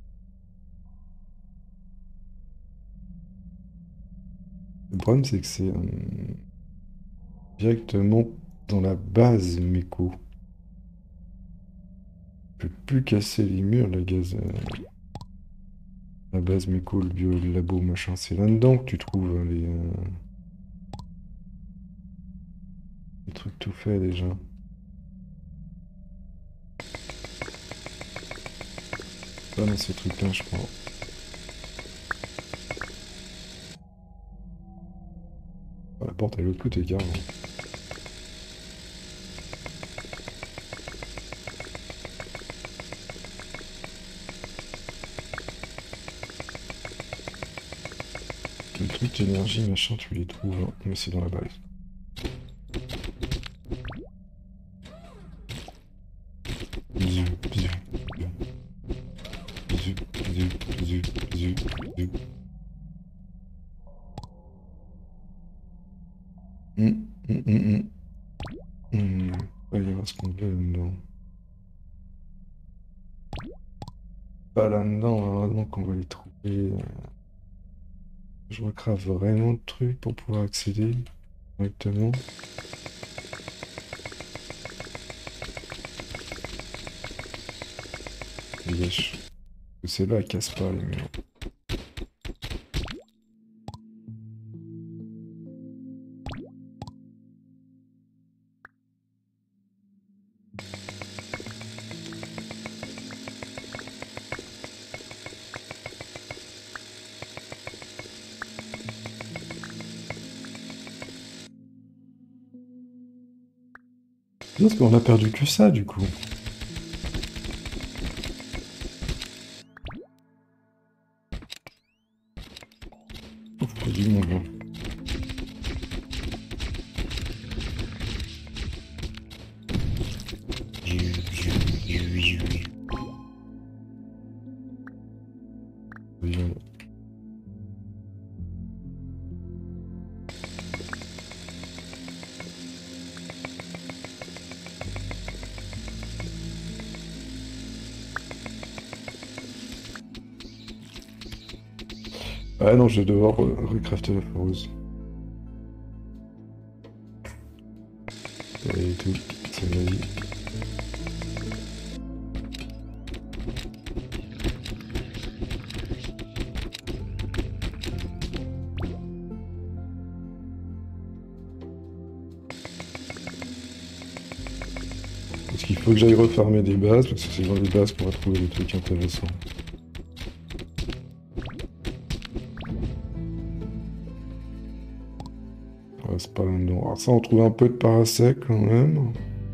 Le problème, c'est que c'est directement dans la base méco. Je peux plus casser les murs, la gaz. La base méco, le bio, le labo, machin. C'est là-dedans que tu trouves les trucs tout faits déjà. Pas dans ces trucs-là, je crois. Oh, la porte, elle est au tout écart. Les trucs d'énergie, machin, tu les trouves, hein, mais c'est dans la base. Bisous, bisous, bisous, bisous, bisous, bisous, bisous. Il va y avoir ce qu'on veut là-dedans. Pas là-dedans, heureusement qu'on va les trouver. Je recrave vraiment de trucs pour pouvoir accéder directement. Wesh. Celle-là, elle casse pas les murs. Parce qu'on a perdu que ça, du coup. Ouf, il y a du monde, hein. Ah non, je vais devoir recrafter la foreuse. Et tout, c'est ma vie. Parce qu'il faut que j'aille refarmer des bases, parce que c'est dans les bases qu'on va trouver des trucs intéressants. Ouais, c'est pas là-dedans. Alors ça, on trouve un peu de parasec quand même.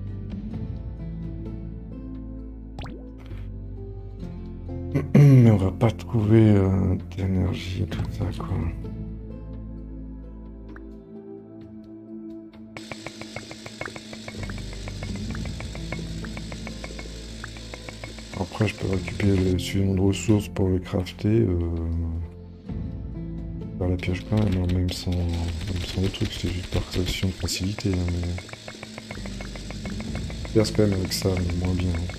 Mais on va pas trouver d'énergie et tout ça, quoi. Après, je peux récupérer le suffisamment de ressources pour le crafter. Faire la pioche quand même, hein, même sans le truc, c'est juste par question de facilité. Hein, mais... Je perce quand même avec ça, mais moins bien. Hein.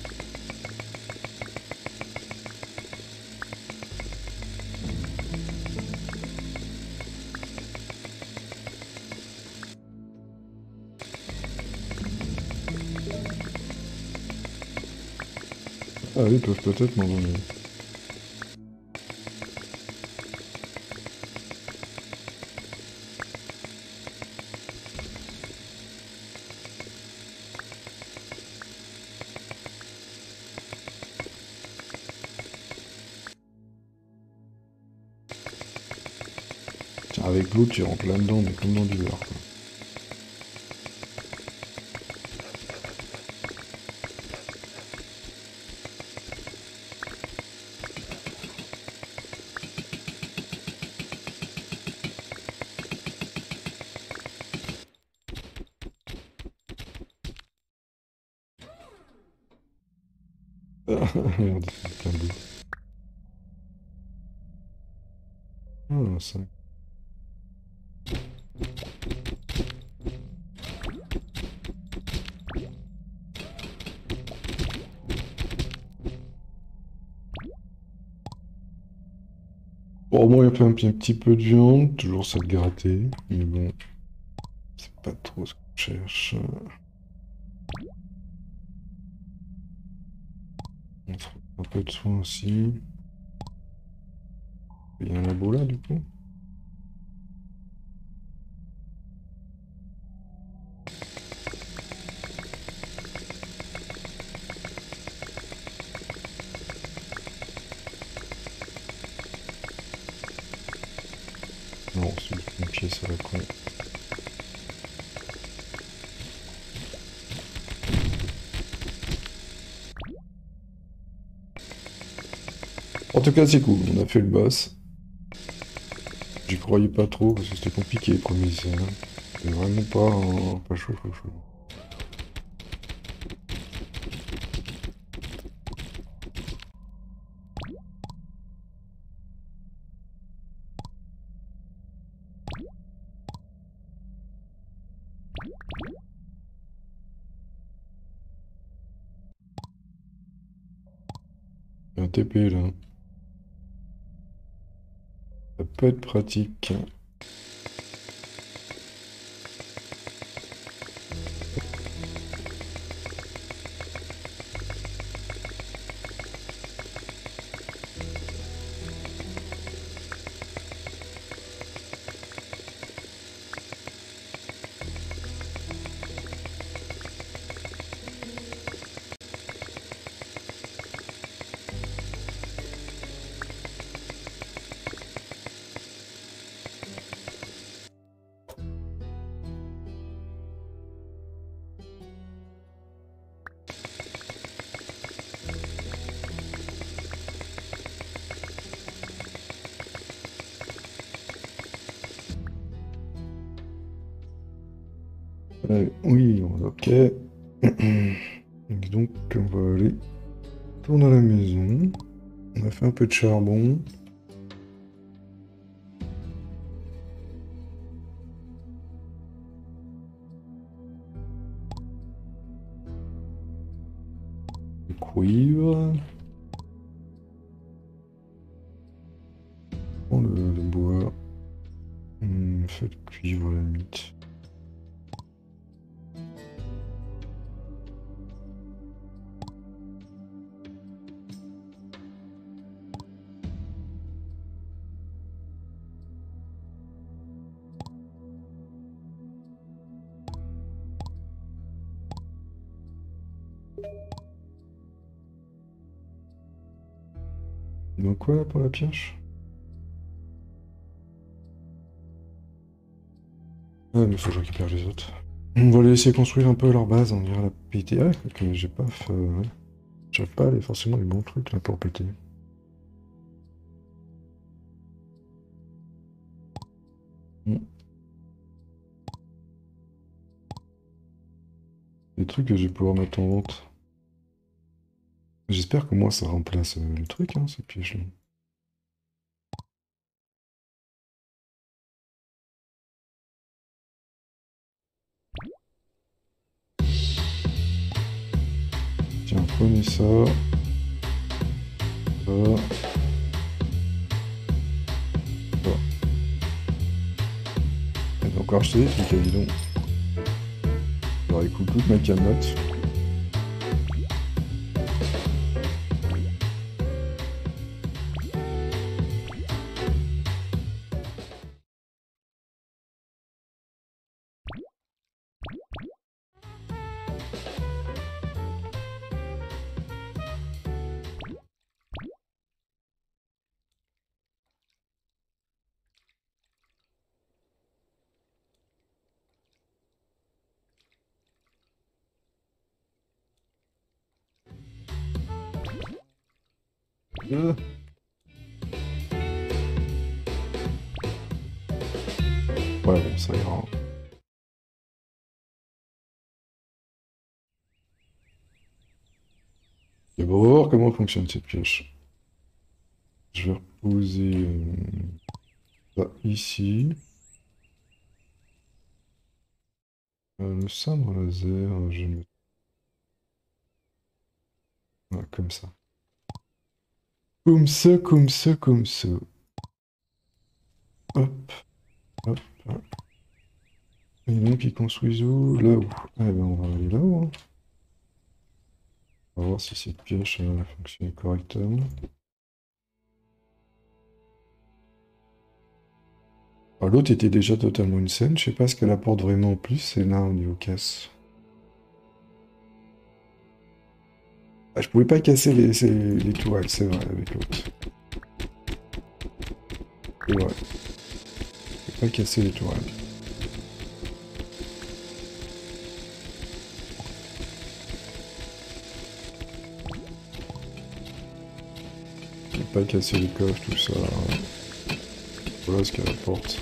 Ah oui, ils peuvent peut-être m'en donner. Tiens, avec l'eau, tu rentres là-dedans, mais comme dans du beurre, quoi. Ah, merde, c'est un bout. Ah, ça. Bon, au moins, il y a fait un petit peu de viande, toujours ça de gratter, mais bon, c'est pas trop ce qu'on cherche. On se fait un peu de soin aussi. Il y a un labo là, du coup. Non, c'est juste une pièce à la con. En tout cas, c'est cool, on a fait le boss. J'y croyais pas trop parce que c'était compliqué comme misère. C'est vraiment pas chaud, chaud, chaud. Il y a un TP là. Ça peut être pratique. Oui, ok. Et donc, on va aller tourner à la maison. On a fait un peu de charbon. Du cuivre. Oh, le bois. Feu de cuivre à la limite. Donc quoi là pour la pioche? Ah, mais faut que je récupère les autres. On va les laisser construire un peu leur base, on dirait la péter. Ah, ok, j'ai pas fait. Ouais. J'avais pas forcément les bons trucs là pour péter. Hmm. Les trucs que je vais pouvoir mettre en vente. J'espère que moi ça remplace le truc, hein, ces pièges-là. Tiens, prenez ça. Ça. Ça. Elle a encore acheté des trucs à bidon. Alors écoute toute ma camotte. Euh, Ouais, bon, ça ira. Et bon, on va voir comment fonctionne cette pioche. Je vais reposer ça ici. Le sabre laser, je me... Voilà, comme ça. Comme ça, comme ça, comme ça. Hop, hop, hop. Et donc, ils construisent où? Là-haut. Ah ben, on va aller là-haut, hein. On va voir si cette pioche va fonctionner correctement. Ah, l'autre était déjà totalement une scène. Je sais pas ce qu'elle apporte vraiment en plus. C'est là au niveau casse. Ah, je pouvais pas casser les tourelles, c'est vrai, avec l'autre. C'est vrai. Je pouvais pas casser les tourelles. Je pouvais pas casser les coffres, tout ça. Voilà ce qu'elle apporte.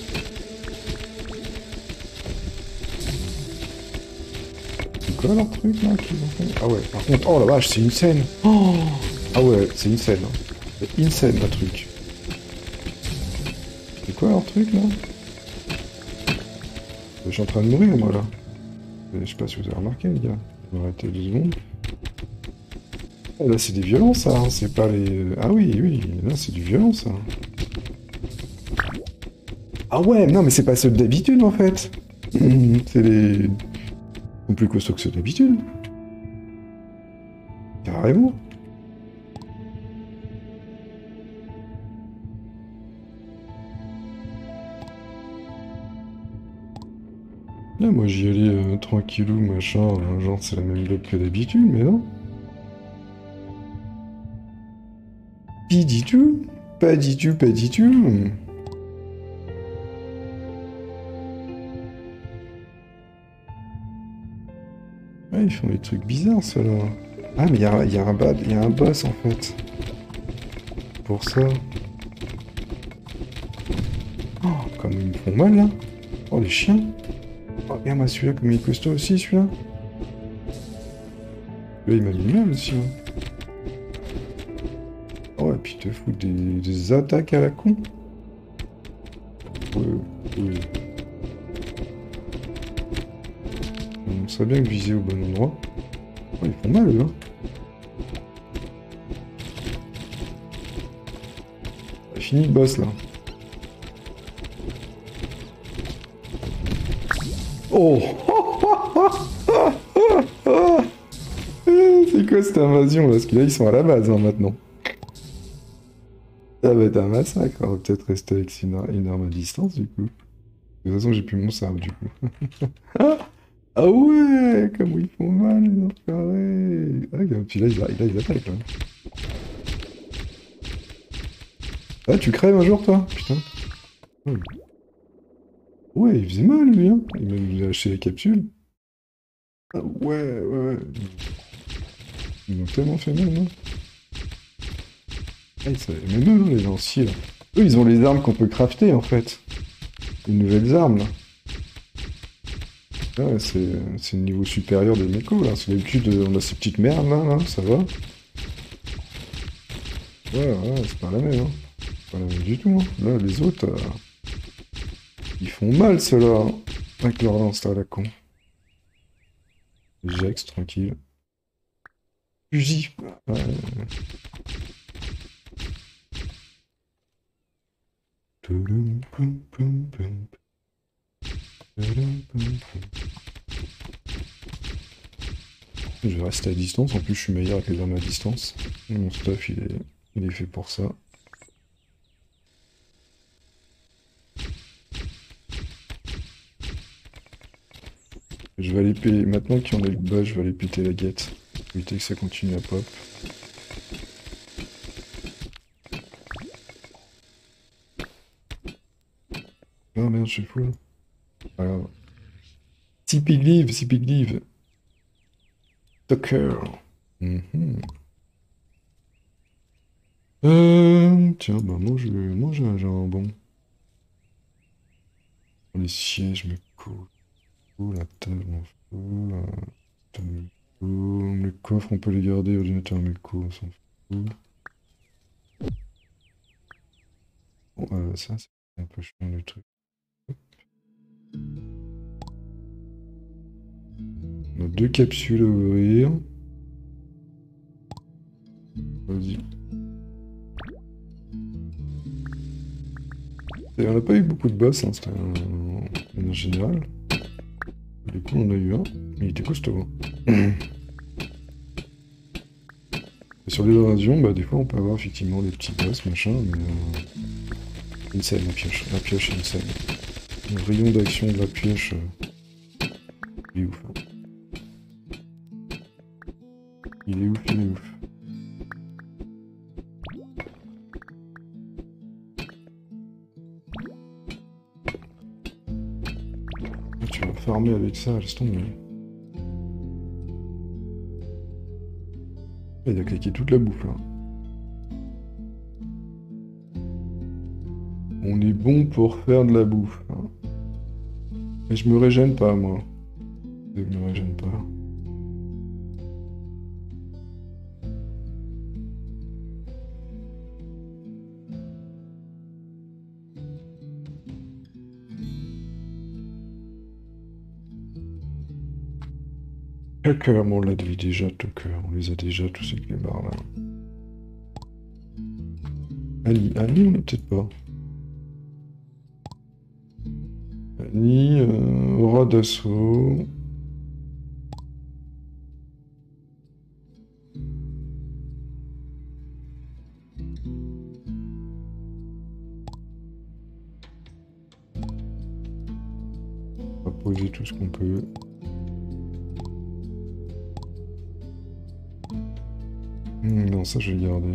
C'est quoi leur truc là qu'ils ont fait? Ah ouais, par contre, oh la vache, c'est une scène! Oh ah ouais, c'est une scène, hein. C'est une scène, le truc. C'est quoi leur truc là? Je suis en train de mourir moi là. Je sais pas si vous avez remarqué les gars. On va arrêter 2 secondes. Ah, là c'est des violences ça, hein. C'est pas les... Ah oui, oui, là c'est du violent ça. Ah ouais, non mais c'est pas ceux d'habitude en fait. C'est les... Ils sont plus costauds que ceux d'habitude. Carrément. Là moi j'y allais tranquillou, machin, genre c'est la même bloc que d'habitude, mais non. Qui dis-tu? Pas dis-tu, pas dis-tu. Ouais, ils font des trucs bizarres, ceux-là. Ah, mais il y a un boss, en fait. Pour ça. Oh, comme ils me font mal, là. Oh, les chiens. Oh, regarde, moi, celui-là, comme il est costaud aussi, celui-là. Là, il m'a mis mal, aussi, hein. Oh, et puis, il te fout des attaques à la con. Ouais, ouais. On serait bien que viser au bon endroit. Oh, ils font mal, eux, hein. Fini le boss, là. Oh c'est quoi cette invasion là? Parce que là, ils sont à la base hein, maintenant. Ça va être un massacre. On va peut-être rester avec une arme à distance du coup. De toute façon, j'ai plus mon sabre du coup. Ah ouais, comme ils font mal les enfoirés. Ah, puis là, il attaque là. Ah, tu crèves un jour toi? Putain. Ouais, ouais, il faisait mal lui, hein. Il a lâché les capsules. Ah ouais, ouais, ouais. Ils m'ont tellement fait mal, non? Ah, mais eux, les lanciers là. Eux, ils ont les armes qu'on peut crafter en fait. Les nouvelles armes là. Ah ouais, c'est le niveau supérieur des mécos là. C'est d'habitude, on a ces petites merdes là, ça va. Ouais, ouais, c'est pas la même, hein. Pas la même du tout, hein. Là, les autres, ils font mal ceux-là, hein, avec leur lance là, la con. Jex, tranquille. Fusil. Ouais. Touloum, poum, poum, poum. Touloum, poum, poum. Je vais rester à distance, en plus je suis meilleur avec les armes à distance. Mon stuff il est fait pour ça. Je vais aller péter, maintenant qu'on a le bas, je vais aller péter la guette. Pour éviter que ça continue à pop. Oh merde, je suis full. Pas grave. Si big leave. Tucker. Mhm. Tiens, bah moi je vais manger un jambon. Les sièges me coulent. La table m'en fout. La table me coule. Le coffres, on peut les garder. Ordinateur Melco, on s'en fout. Bon, ça, c'est un peu chiant le truc. On a 2 capsules à ouvrir. Vas-y. Et on n'a pas eu beaucoup de boss, hein, c'était en général. Du coup, on a eu un, mais il était costaud. Et sur les invasions, bah, des fois, on peut avoir effectivement des petits boss, machin, mais... Une scène, la pioche est une scène. Le rayon d'action de la pioche, il est ouf. Hein. Il est ouf, il est ouf. Tu vas farmer avec ça, laisse tomber. Il a claqué toute la bouffe là. On est bon pour faire de la bouffe. Hein. Mais je me régène pas, moi. Je me régène pas. Tucker, on l'a dit déjà, Tucker. On les a déjà tous ces clébards là. Annie, Annie, on l'a peut-être pas. Annie, aura d'assaut. On va poser tout ce qu'on peut. Non, ça je vais garder.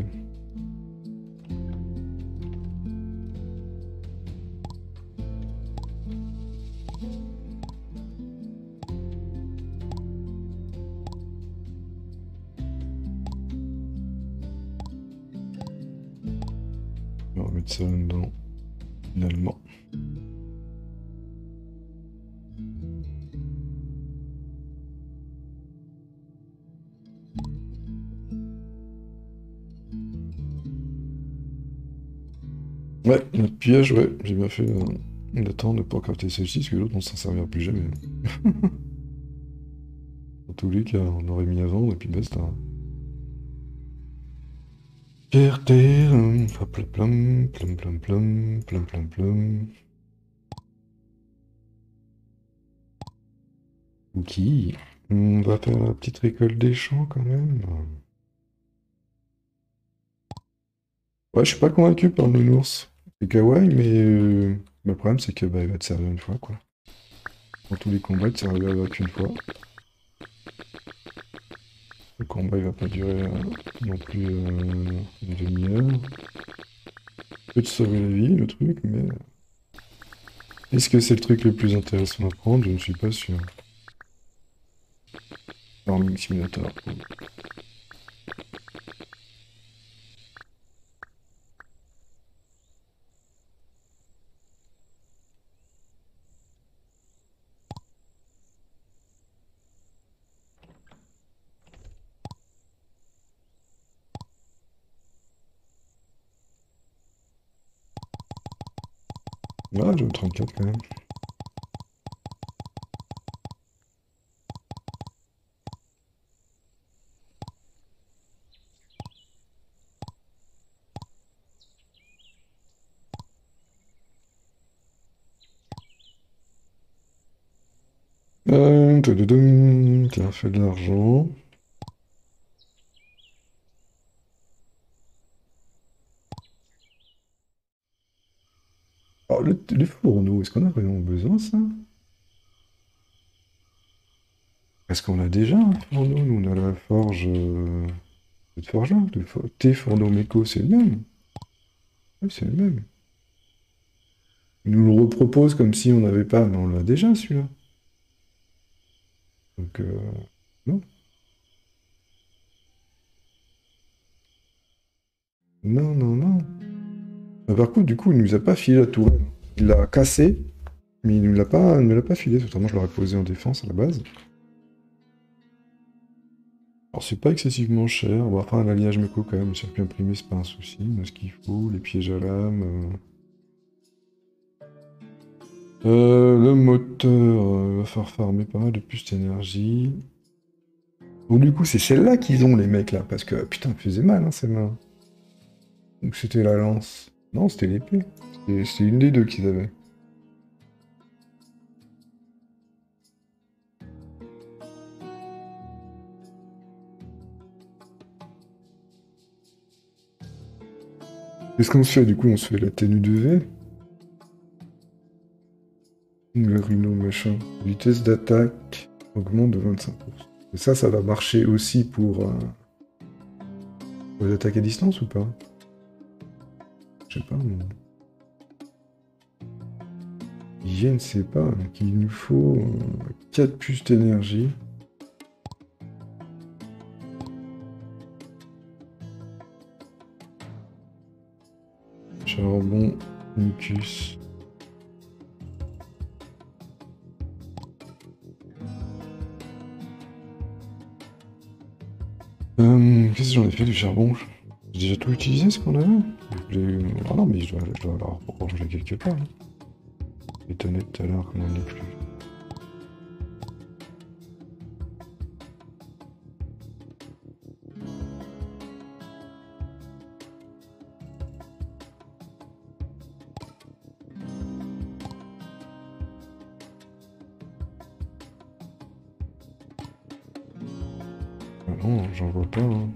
On va mettre ça là-dedans, finalement. Ouais, notre piège, ouais, j'ai bien fait d'attendre pour crafter celle-ci, parce que l'autre on s'en servira plus jamais. Dans tous les cas, on aurait mis à vendre et puis basta. Pierre, terre, hop, plum, plum, plum, plum, plum, plum, plum. Ok, on va faire la petite récolte des champs quand même. Ouais, je suis pas convaincu par le nounours. C'est kawaii, mais le problème c'est que bah, il va te servir une fois, quoi. Dans tous les combats, il te servira qu'une fois. Le combat il va pas durer non plus une demi-heure. Peut te sauver la vie, le truc, mais... Est-ce que c'est le truc le plus intéressant à prendre? Je ne suis pas sûr. Farming Simulator. Ah, j'ai 34 quand même. Tiens, fait de l'argent. Alors, les fourneaux, est-ce qu'on a vraiment besoin, ça? Est-ce qu'on a déjà un fourneau? Nous, on a la forge... Cette forge-là, T-fourneau Meco, c'est le même. Oui, c'est le même. Il nous le repropose comme si on n'avait pas, mais on l'a déjà, celui-là. Donc, non. Non, non, non. Par contre, du coup, il nous a pas filé la tourelle. Il l'a cassé, mais il ne l'a pas filé. Totalement, je l'aurais posé en défense à la base. Alors c'est pas excessivement cher. Bon, après un alliage méco quand même, le circuit imprimé c'est pas un souci. On a ce qu'il faut, les pièges à lame. Le moteur va faire farmer pas mal de plus d'énergie. Donc du coup c'est celle-là qu'ils ont les mecs là, parce que putain, elle faisait mal hein, celle-là. Donc c'était la lance. Non, c'était l'épée. C'est une des deux qu'ils avaient. Qu'est-ce qu'on se fait du coup? On se fait la tenue de V. Le rhino machin. Vitesse d'attaque augmente de 25%. Et ça va marcher aussi pour les attaques à distance ou pas? Je sais pas, moi. Je ne sais pas. Donc il nous faut 4 puces d'énergie. Charbon, mucus. Qu'est-ce que j'en ai fait du charbon? J'ai déjà tout utilisé ce qu'on avait? Ah non, mais je dois alors ranger quelque part. Hein. Étonné tout à l'heure qu'on n'en ait plus. Ah non, j'en vois pas. Hein.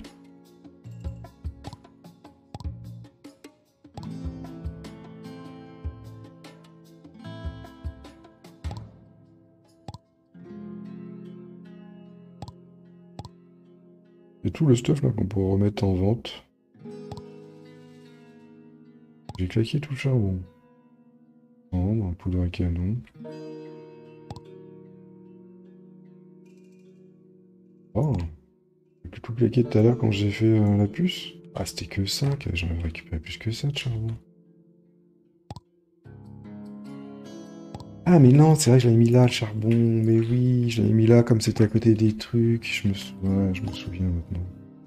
Et tout le stuff là qu'on pourrait remettre en vente. J'ai claqué tout le charbon. Vendre, un poudre à canon. Oh, j'ai tout claqué tout à l'heure quand j'ai fait la puce. Ah, c'était que 5, j'en ai récupéré plus que ça de charbon. Ah, mais non, c'est vrai que je l'avais mis là, le charbon. Mais oui, je l'avais mis là comme c'était à côté des trucs. Ouais, je me souviens maintenant.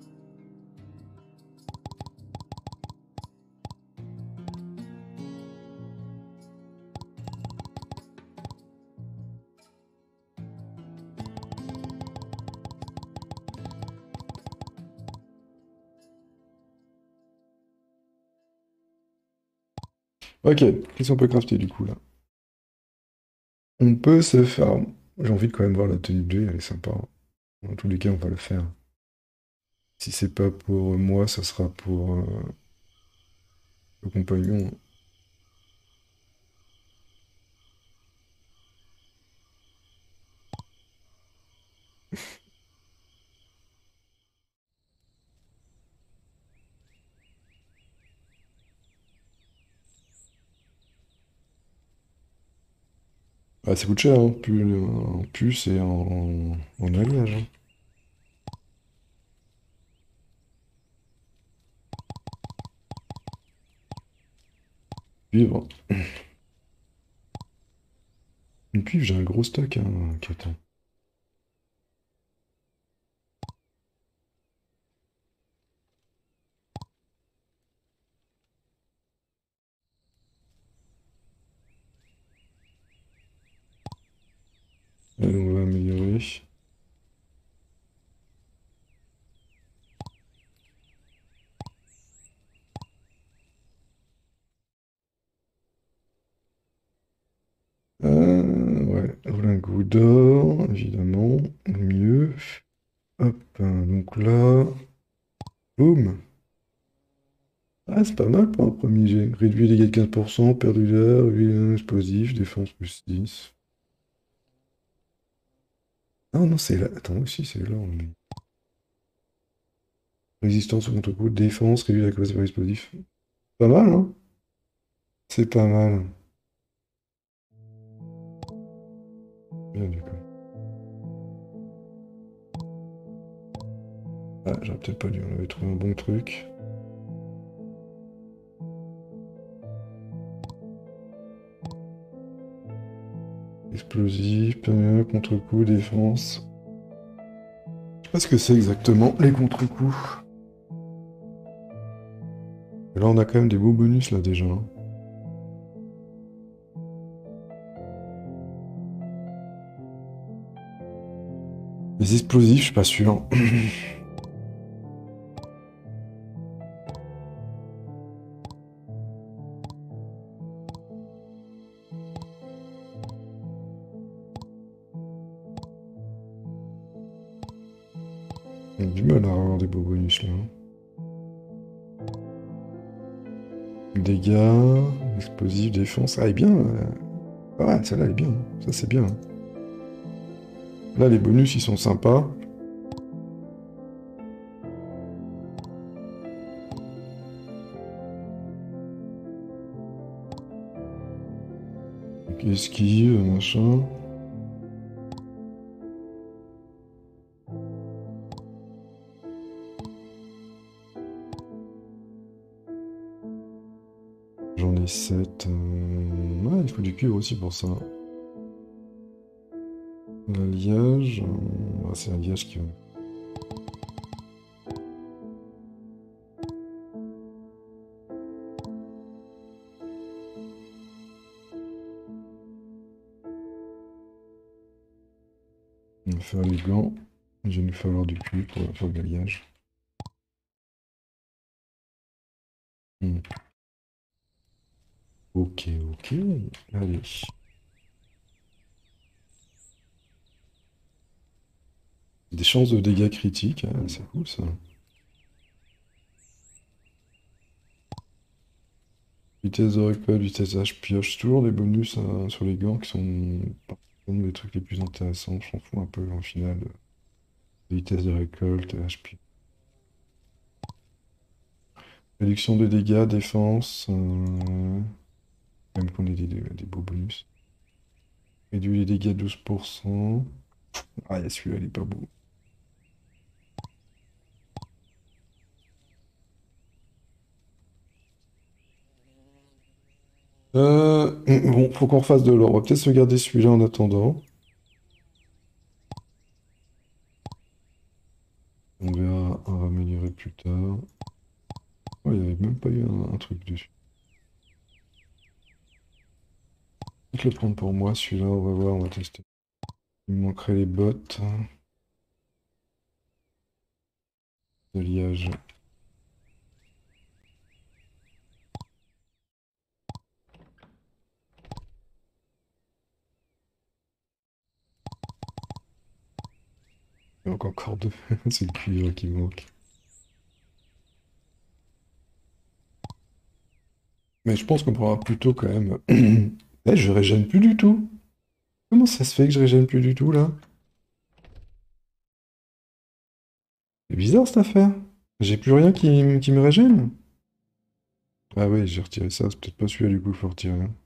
Ok, qu'est-ce qu'on peut crafter du coup là? On peut se faire. J'ai envie de quand même voir la tenue de vie, elle est sympa. Dans tous les cas, on va le faire. Si c'est pas pour moi, ça sera pour le compagnon. Ah, ça coûte cher, hein, en puce et en alliage. Hein. Vivre. Une cuivre, j'ai un gros stock, hein, qui attend. Allez, on va améliorer. Ouais, lingot d'or, évidemment, mieux. Hop, donc là, boum. Ah, c'est pas mal pour un premier jet. Réduit les dégâts de 15%, perdu d'air, huile explosif, défense plus 10. Ah non, c'est là. Attends, aussi, c'est là. Résistance au contre-coup, défense, réduit la capacité par explosif. Pas mal, hein? C'est pas mal. Bien, du coup. Ah, j'aurais peut-être pas dû, on avait trouvé un bon truc. Explosif, perméable, contre-coup, défense. Parce que c'est exactement les contre-coups. Et là, on a quand même des beaux bonus, là, déjà. Hein. Les explosifs, je suis pas sûr. J'ai du mal à avoir des beaux bonus, là. Dégâts, explosifs, défense. Ah, elle est bien. Ouais, celle-là, elle est bien. Ça, c'est bien. Là, les bonus, ils sont sympas. Donc, esquive, machin. J'en ai 7. Ouais, il faut du cuivre aussi pour ça. L'alliage. C'est l'alliage qui va. On va faire les gants. Il va nous falloir du cuivre pour faire l'alliage. Ok, ok. Allez. Des chances de dégâts critiques, hein, c'est cool ça. Vitesse de récolte, vitesse d'âge, pioche, toujours des bonus sur les gants qui sont pas forcément les trucs les plus intéressants. Je m'en fous un peu en final. Vitesse de récolte, HP. Réduction de dégâts, défense. Même qu'on ait des beaux bonus. Réduit les dégâts 12%. Ah, il y a celui-là, il est pas beau. Bon, faut qu'on refasse de l'or. On va peut-être se garder celui-là en attendant. On verra un améliorer plus tard. Oh, il n'y avait même pas eu un truc dessus. Je vais le prendre pour moi, celui-là, on va voir, on va tester. Il me manquerait les bottes. De liage. Il manque encore deux. C'est le cuivre qui manque. Mais je pense qu'on pourra plutôt quand même. Eh, je régène plus du tout. Comment ça se fait que je régène plus du tout là? C'est bizarre cette affaire. J'ai plus rien qui me régène. Ah ouais, j'ai retiré ça. C'est peut-être pas celui-là du coup, faut retirer. Hein.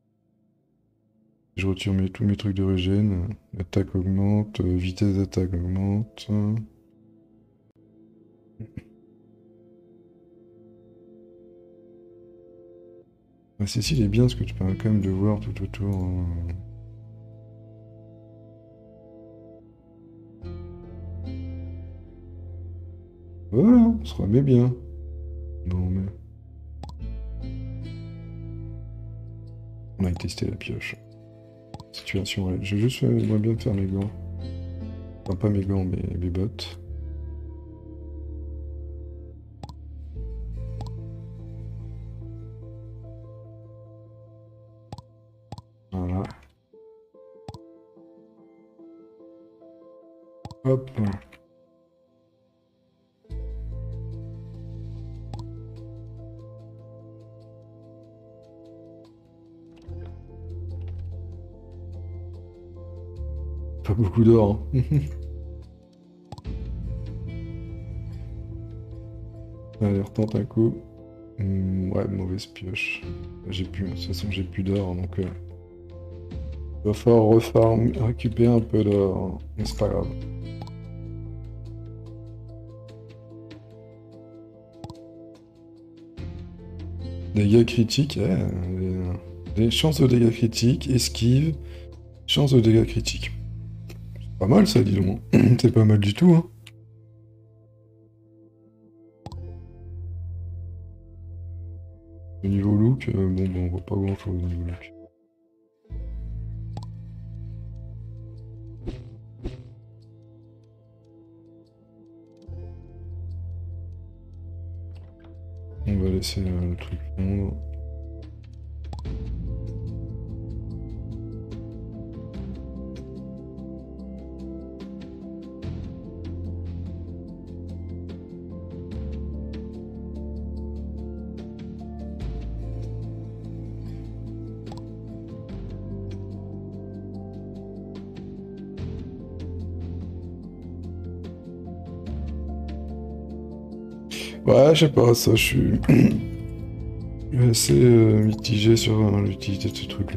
Je retire tous mes trucs de régène. Attaque augmente, vitesse d'attaque augmente. Ah, Cécile est bien parce que tu permets quand même de voir tout autour. Voilà, on se remet bien. Bon, mais. On a testé la pioche. Situation, ouais. J'ai juste moi bien faire mes gants. Enfin, pas mes gants, mais mes bottes. Voilà. Hop. Pas beaucoup d'or. Hein. Allez, retente un coup. Ouais, mauvaise pioche. J'ai plus, de toute façon, j'ai plus d'or, donc il va falloir récupérer un peu d'or. Mais c'est pas grave. Dégâts critiques, des chances de dégâts critiques, esquive, chance de dégâts critiques. C'est pas mal ça, dis donc. C'est pas mal du tout, hein. Au niveau look, bon, bah, on voit pas grand chose au niveau look. On va laisser le truc fondre. Ouais, je sais pas, ça, je suis assez mitigé sur l'utilité de ce truc-là.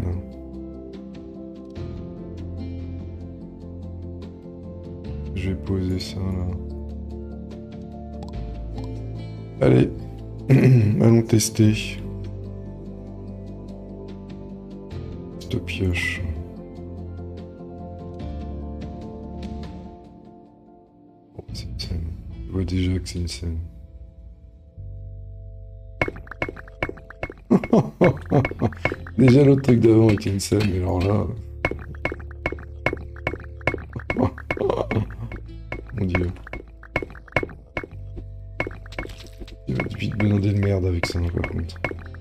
Je vais poser ça, là. Allez, allons tester. Cette pioche. Bon, c'est une scène. Je vois déjà que c'est une scène. Déjà l'autre truc d'avant était une scène, mais alors là... Mon dieu. Il va vite me demander de merde avec ça, par contre.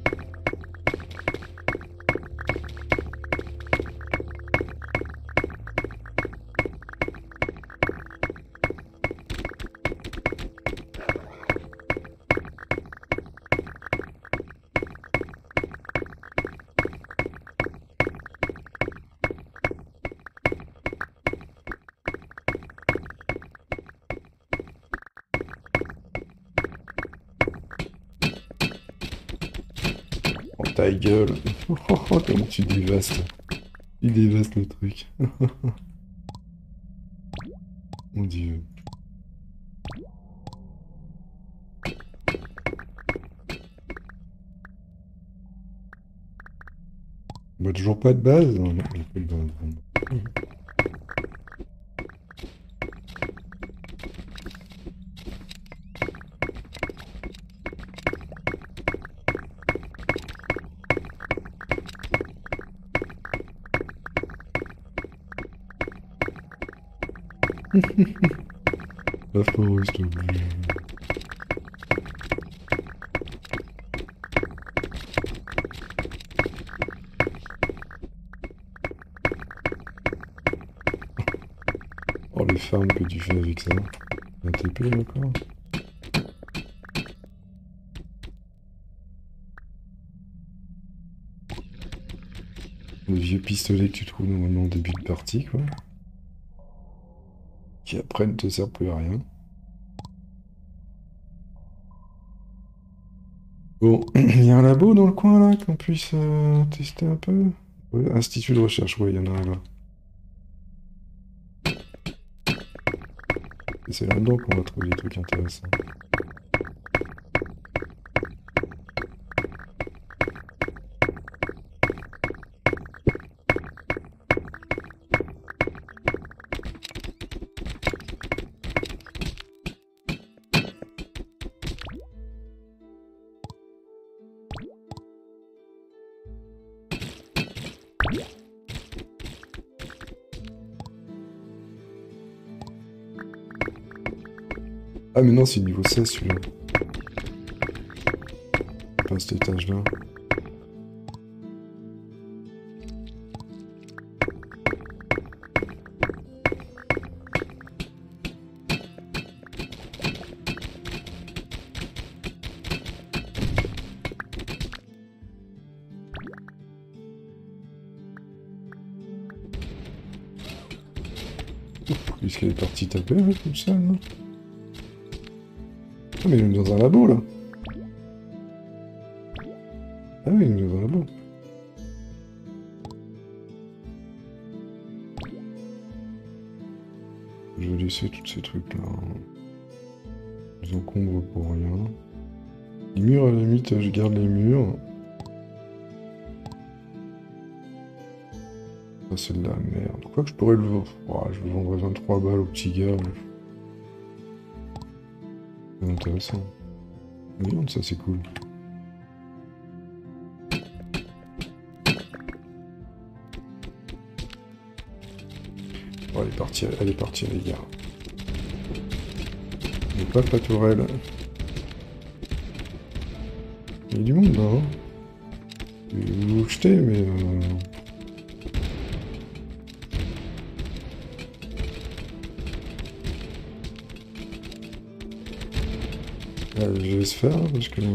Ta gueule. Oh, comme tu dévastes. Tu dévastes le truc. Mon dieu. Bah, toujours pas de base? Non, non, j'ai pas de base. La forest oblige. Oh, les farms que tu fais avec ça. Un TP encore. Le vieux pistolet que tu trouves normalement au début de partie, quoi. Qui après ne te sert plus à rien. Bon, il y a un labo dans le coin là qu'on puisse tester un peu. Ouais, Institut de recherche, ouais, il y en a un là. Et c'est là-dedans qu'on va trouver des trucs intéressants. Ah mais non, c'est niveau 16 celui-là. Pas cet étage-là. Puisqu'elle est partie taper, là, comme ça, là. Ah mais il est dans un labo, là. Ah oui, il est dans un labo. Je vais laisser tous ces trucs-là. Les encombres pour rien. Les murs, à la limite, je garde les murs. Ça, c'est de la merde. Quoi que je pourrais le vendre. Oh, je le vendrais 23 balles au petit gars. C'est intéressant. Regarde, ça, c'est cool. Bon, elle est partie, les gars. Mais pas que la tourelle. Il y a du monde, là, hein. Je vais vous jeter, mais... je vais laisse faire, parce que...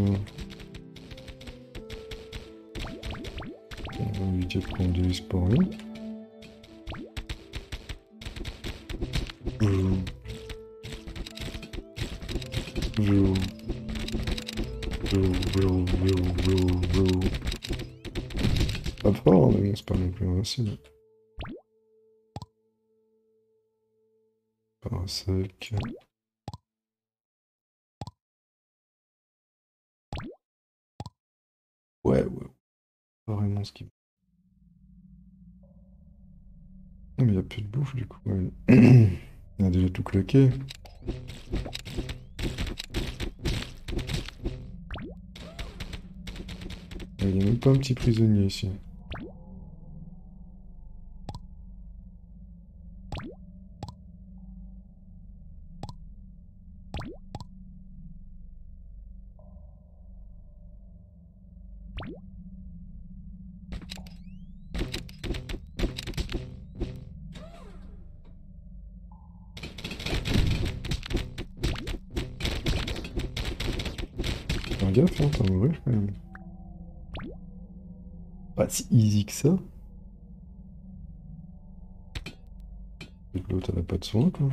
On va éviter de prendre des risques pour rien. Pas fort, mais bon, c'est pas non plus invincible. Parasec. Ouais. Pas vraiment ce qui... Non, mais il n'y a plus de bouffe, du coup. Ouais. On a déjà tout claqué. Il n'y a même pas un petit prisonnier ici. Fais gaffe, hein, ça va mourir quand même. Pas si easy que ça. Et que l'autre, elle a pas de soin, quoi.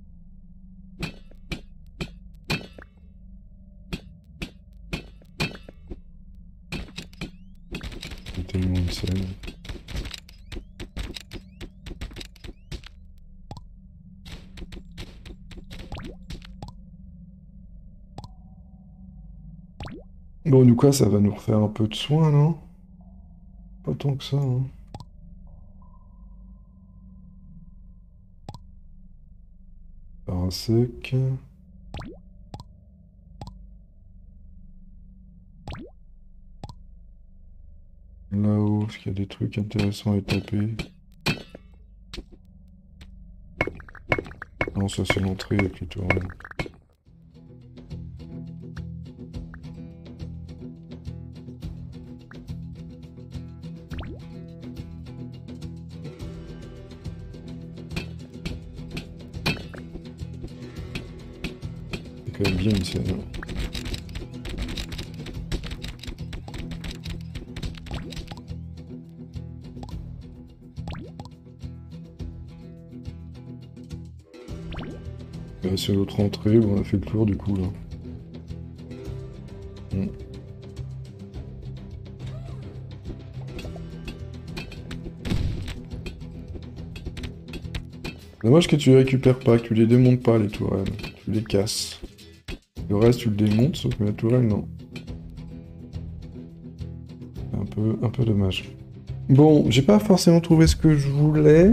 C'est tellement une scène. Bon, du coup, ça va nous refaire un peu de soin, non? Pas tant que ça, hein. Parasec. Là-haut, parce qu'il y a des trucs intéressants à taper. Non, ça c'est l'entrée avec les tourelles. C'est quand même bien une scène. C'est l'autre entrée, bon, on a fait le tour du coup là. Dommage que tu les récupères pas, que tu les démontes pas les tourelles. Tu les casses. Le reste tu le démontes, sauf que la tourelle non. Un peu dommage. Bon, j'ai pas forcément trouvé ce que je voulais.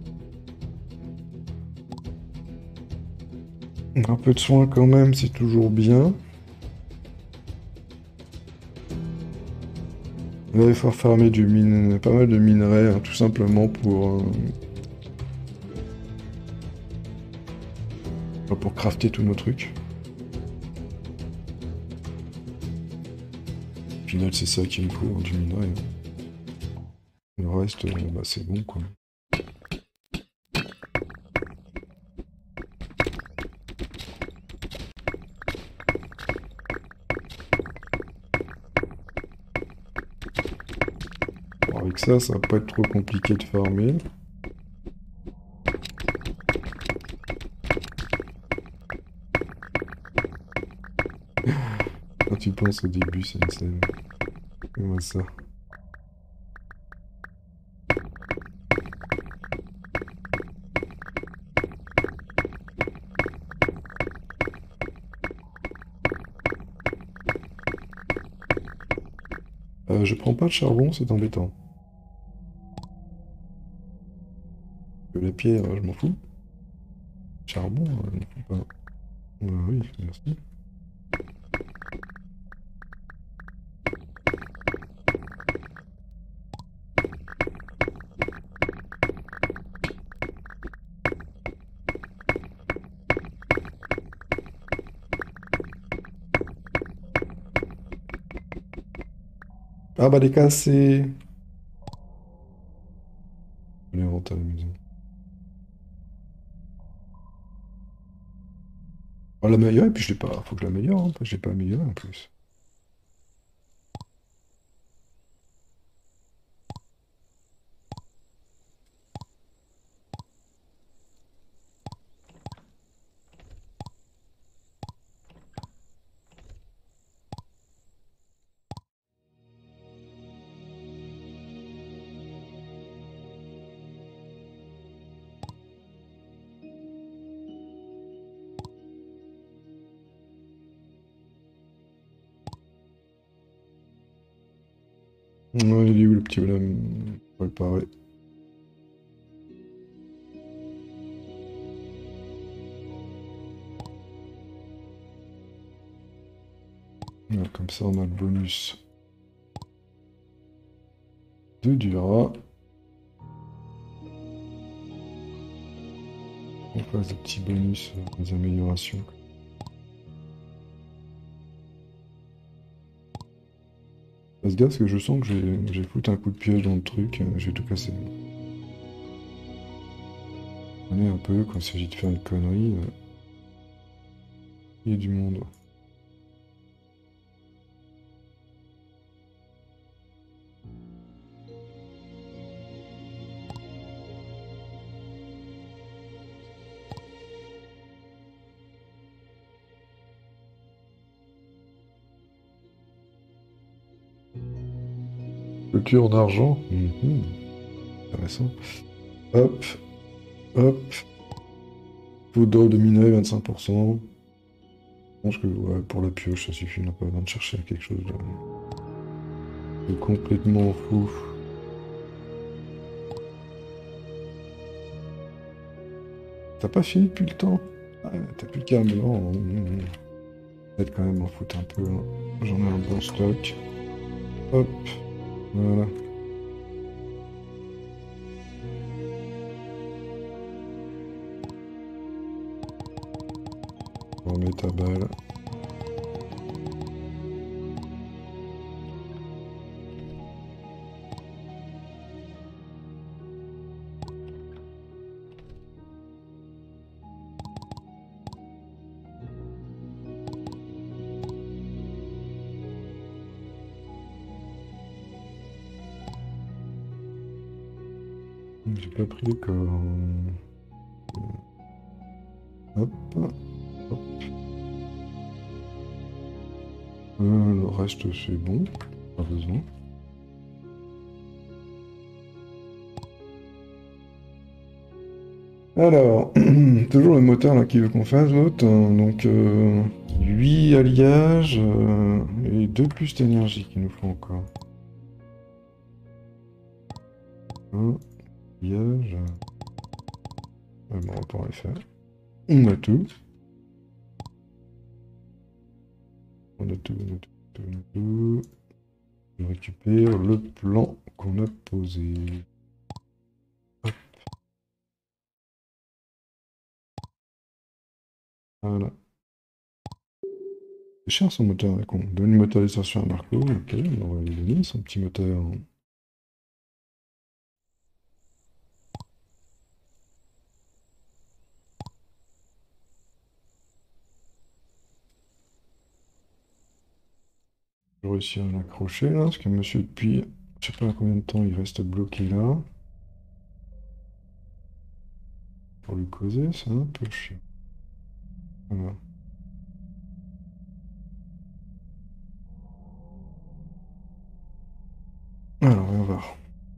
Un peu de soin quand même, c'est toujours bien. Là, il faut farmer pas mal de minerais, hein, tout simplement pour crafter tous nos trucs. Au final, c'est ça qu'il me faut, hein, du minerai. Le reste, bah, c'est bon, quoi. Bon, avec ça va pas être trop compliqué de farmer. Quand tu penses au début, c'est une scène. Comment ça? Je prends pas de charbon, c'est embêtant. La pierre, je m'en fous. Charbon, je m'en fous pas. Bah oui, merci. Ah bah les casser. Je les rentre à la maison. On va l'améliorer, puis je l'ai pas. Faut que je l'améliore, hein, parce que je l'ai pas amélioré en plus. Ouais, il est où le petit bonhomme? Faut le parer. Voilà, comme ça, on a le bonus de Dura. On passe des petits bonus, des améliorations. Fais gaffe, parce que je sens que j'ai foutu un coup de piège dans le truc, j'ai tout cassé. On est un peu, quand il s'agit de faire une connerie, il y a du monde. Clôture d'argent. Intéressant. Hop, hop. Poudre de minerai, 25%. Je pense que ouais, pour la pioche, ça suffit. On n'a pas besoin de chercher quelque chose de complètement fou. T'as pas fini depuis le temps? Ah, t'as plus de carburant. Peut-être quand même en foutre un peu, hein. J'en ai un bon stock. Hop, voilà. On met ta balle. J'ai pas pris les corps. Hop, hop. Le reste, c'est bon. Pas besoin. Alors, toujours le moteur là qui veut qu'on fasse l'autre. Donc, 8 alliages et 2 plus d'énergie qu'il nous faut encore. Un alliage. Ouais, bon, on pourra les faire. On a tout. On a tout, on a tout, on a tout. Je récupère le plan qu'on a posé. Hop. Voilà. C'est cher son moteur, là, con. Donne une motorisation à Marco. Ok, on va lui donner son petit moteur. Je vais réussir à l'accrocher là, parce que monsieur, depuis je sais pas combien de temps il reste bloqué là. Pour lui causer, c'est un peu chiant. Voilà. Alors, on va voir.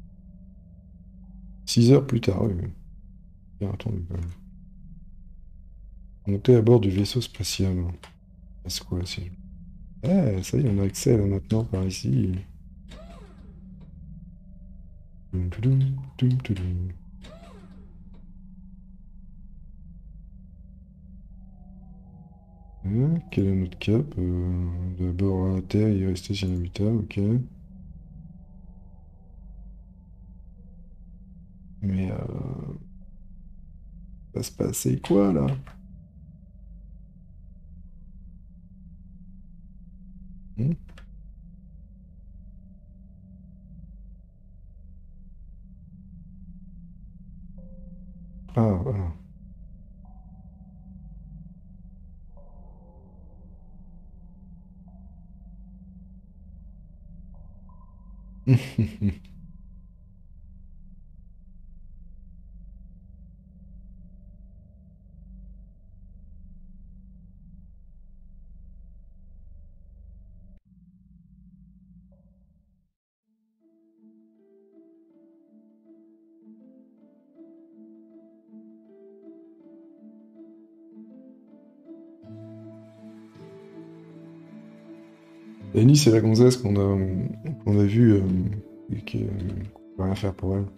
6 heures plus tard, oui. Bien attendu quand même. Monter à bord du vaisseau spatial. C'est quoi, si... Eh, ça y est, on a accès là maintenant par ici. Toum, toudoum, toum, toudoum. Quel est notre cap? D'abord à la Terre et y rester inhabitable, ok. Mais va se passer quoi là? Hmm. Ah, voilà. Annie, c'est la gonzesse qu'on a vue et qu'on va rien faire pour elle.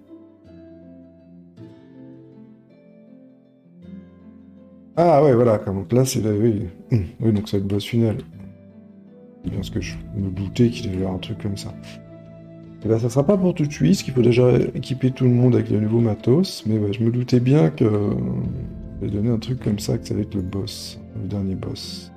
Ah ouais, voilà, donc là, c'est la... Oui. Oui, donc c'est le boss final. C'est bien ce que je me doutais qu'il allait y avoir un truc comme ça. Et bah, ça sera pas pour tout de suite, parce qu'il faut déjà équiper tout le monde avec le nouveau matos, mais ouais, je me doutais bien que... je vais donner un truc comme ça, que ça allait être le boss, le dernier boss.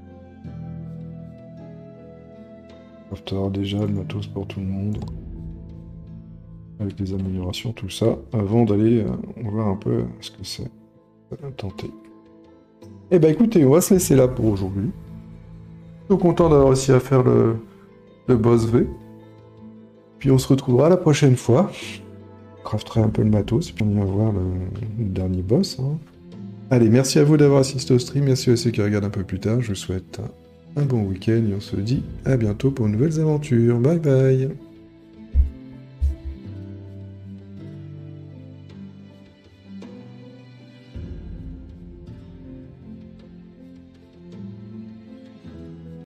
Il aura déjà le matos pour tout le monde, avec les améliorations, tout ça, avant d'aller voir un peu ce que c'est. Tenter. Eh bah écoutez, on va se laisser là pour aujourd'hui. Plutôt content d'avoir réussi à faire le boss V. Puis on se retrouvera la prochaine fois. Je crafterai un peu le matos, puis on ira voir le dernier boss. Hein. Allez, merci à vous d'avoir assisté au stream, merci à ceux qui regardent un peu plus tard. Je vous souhaite un bon week-end et on se dit à bientôt pour de nouvelles aventures. Bye bye.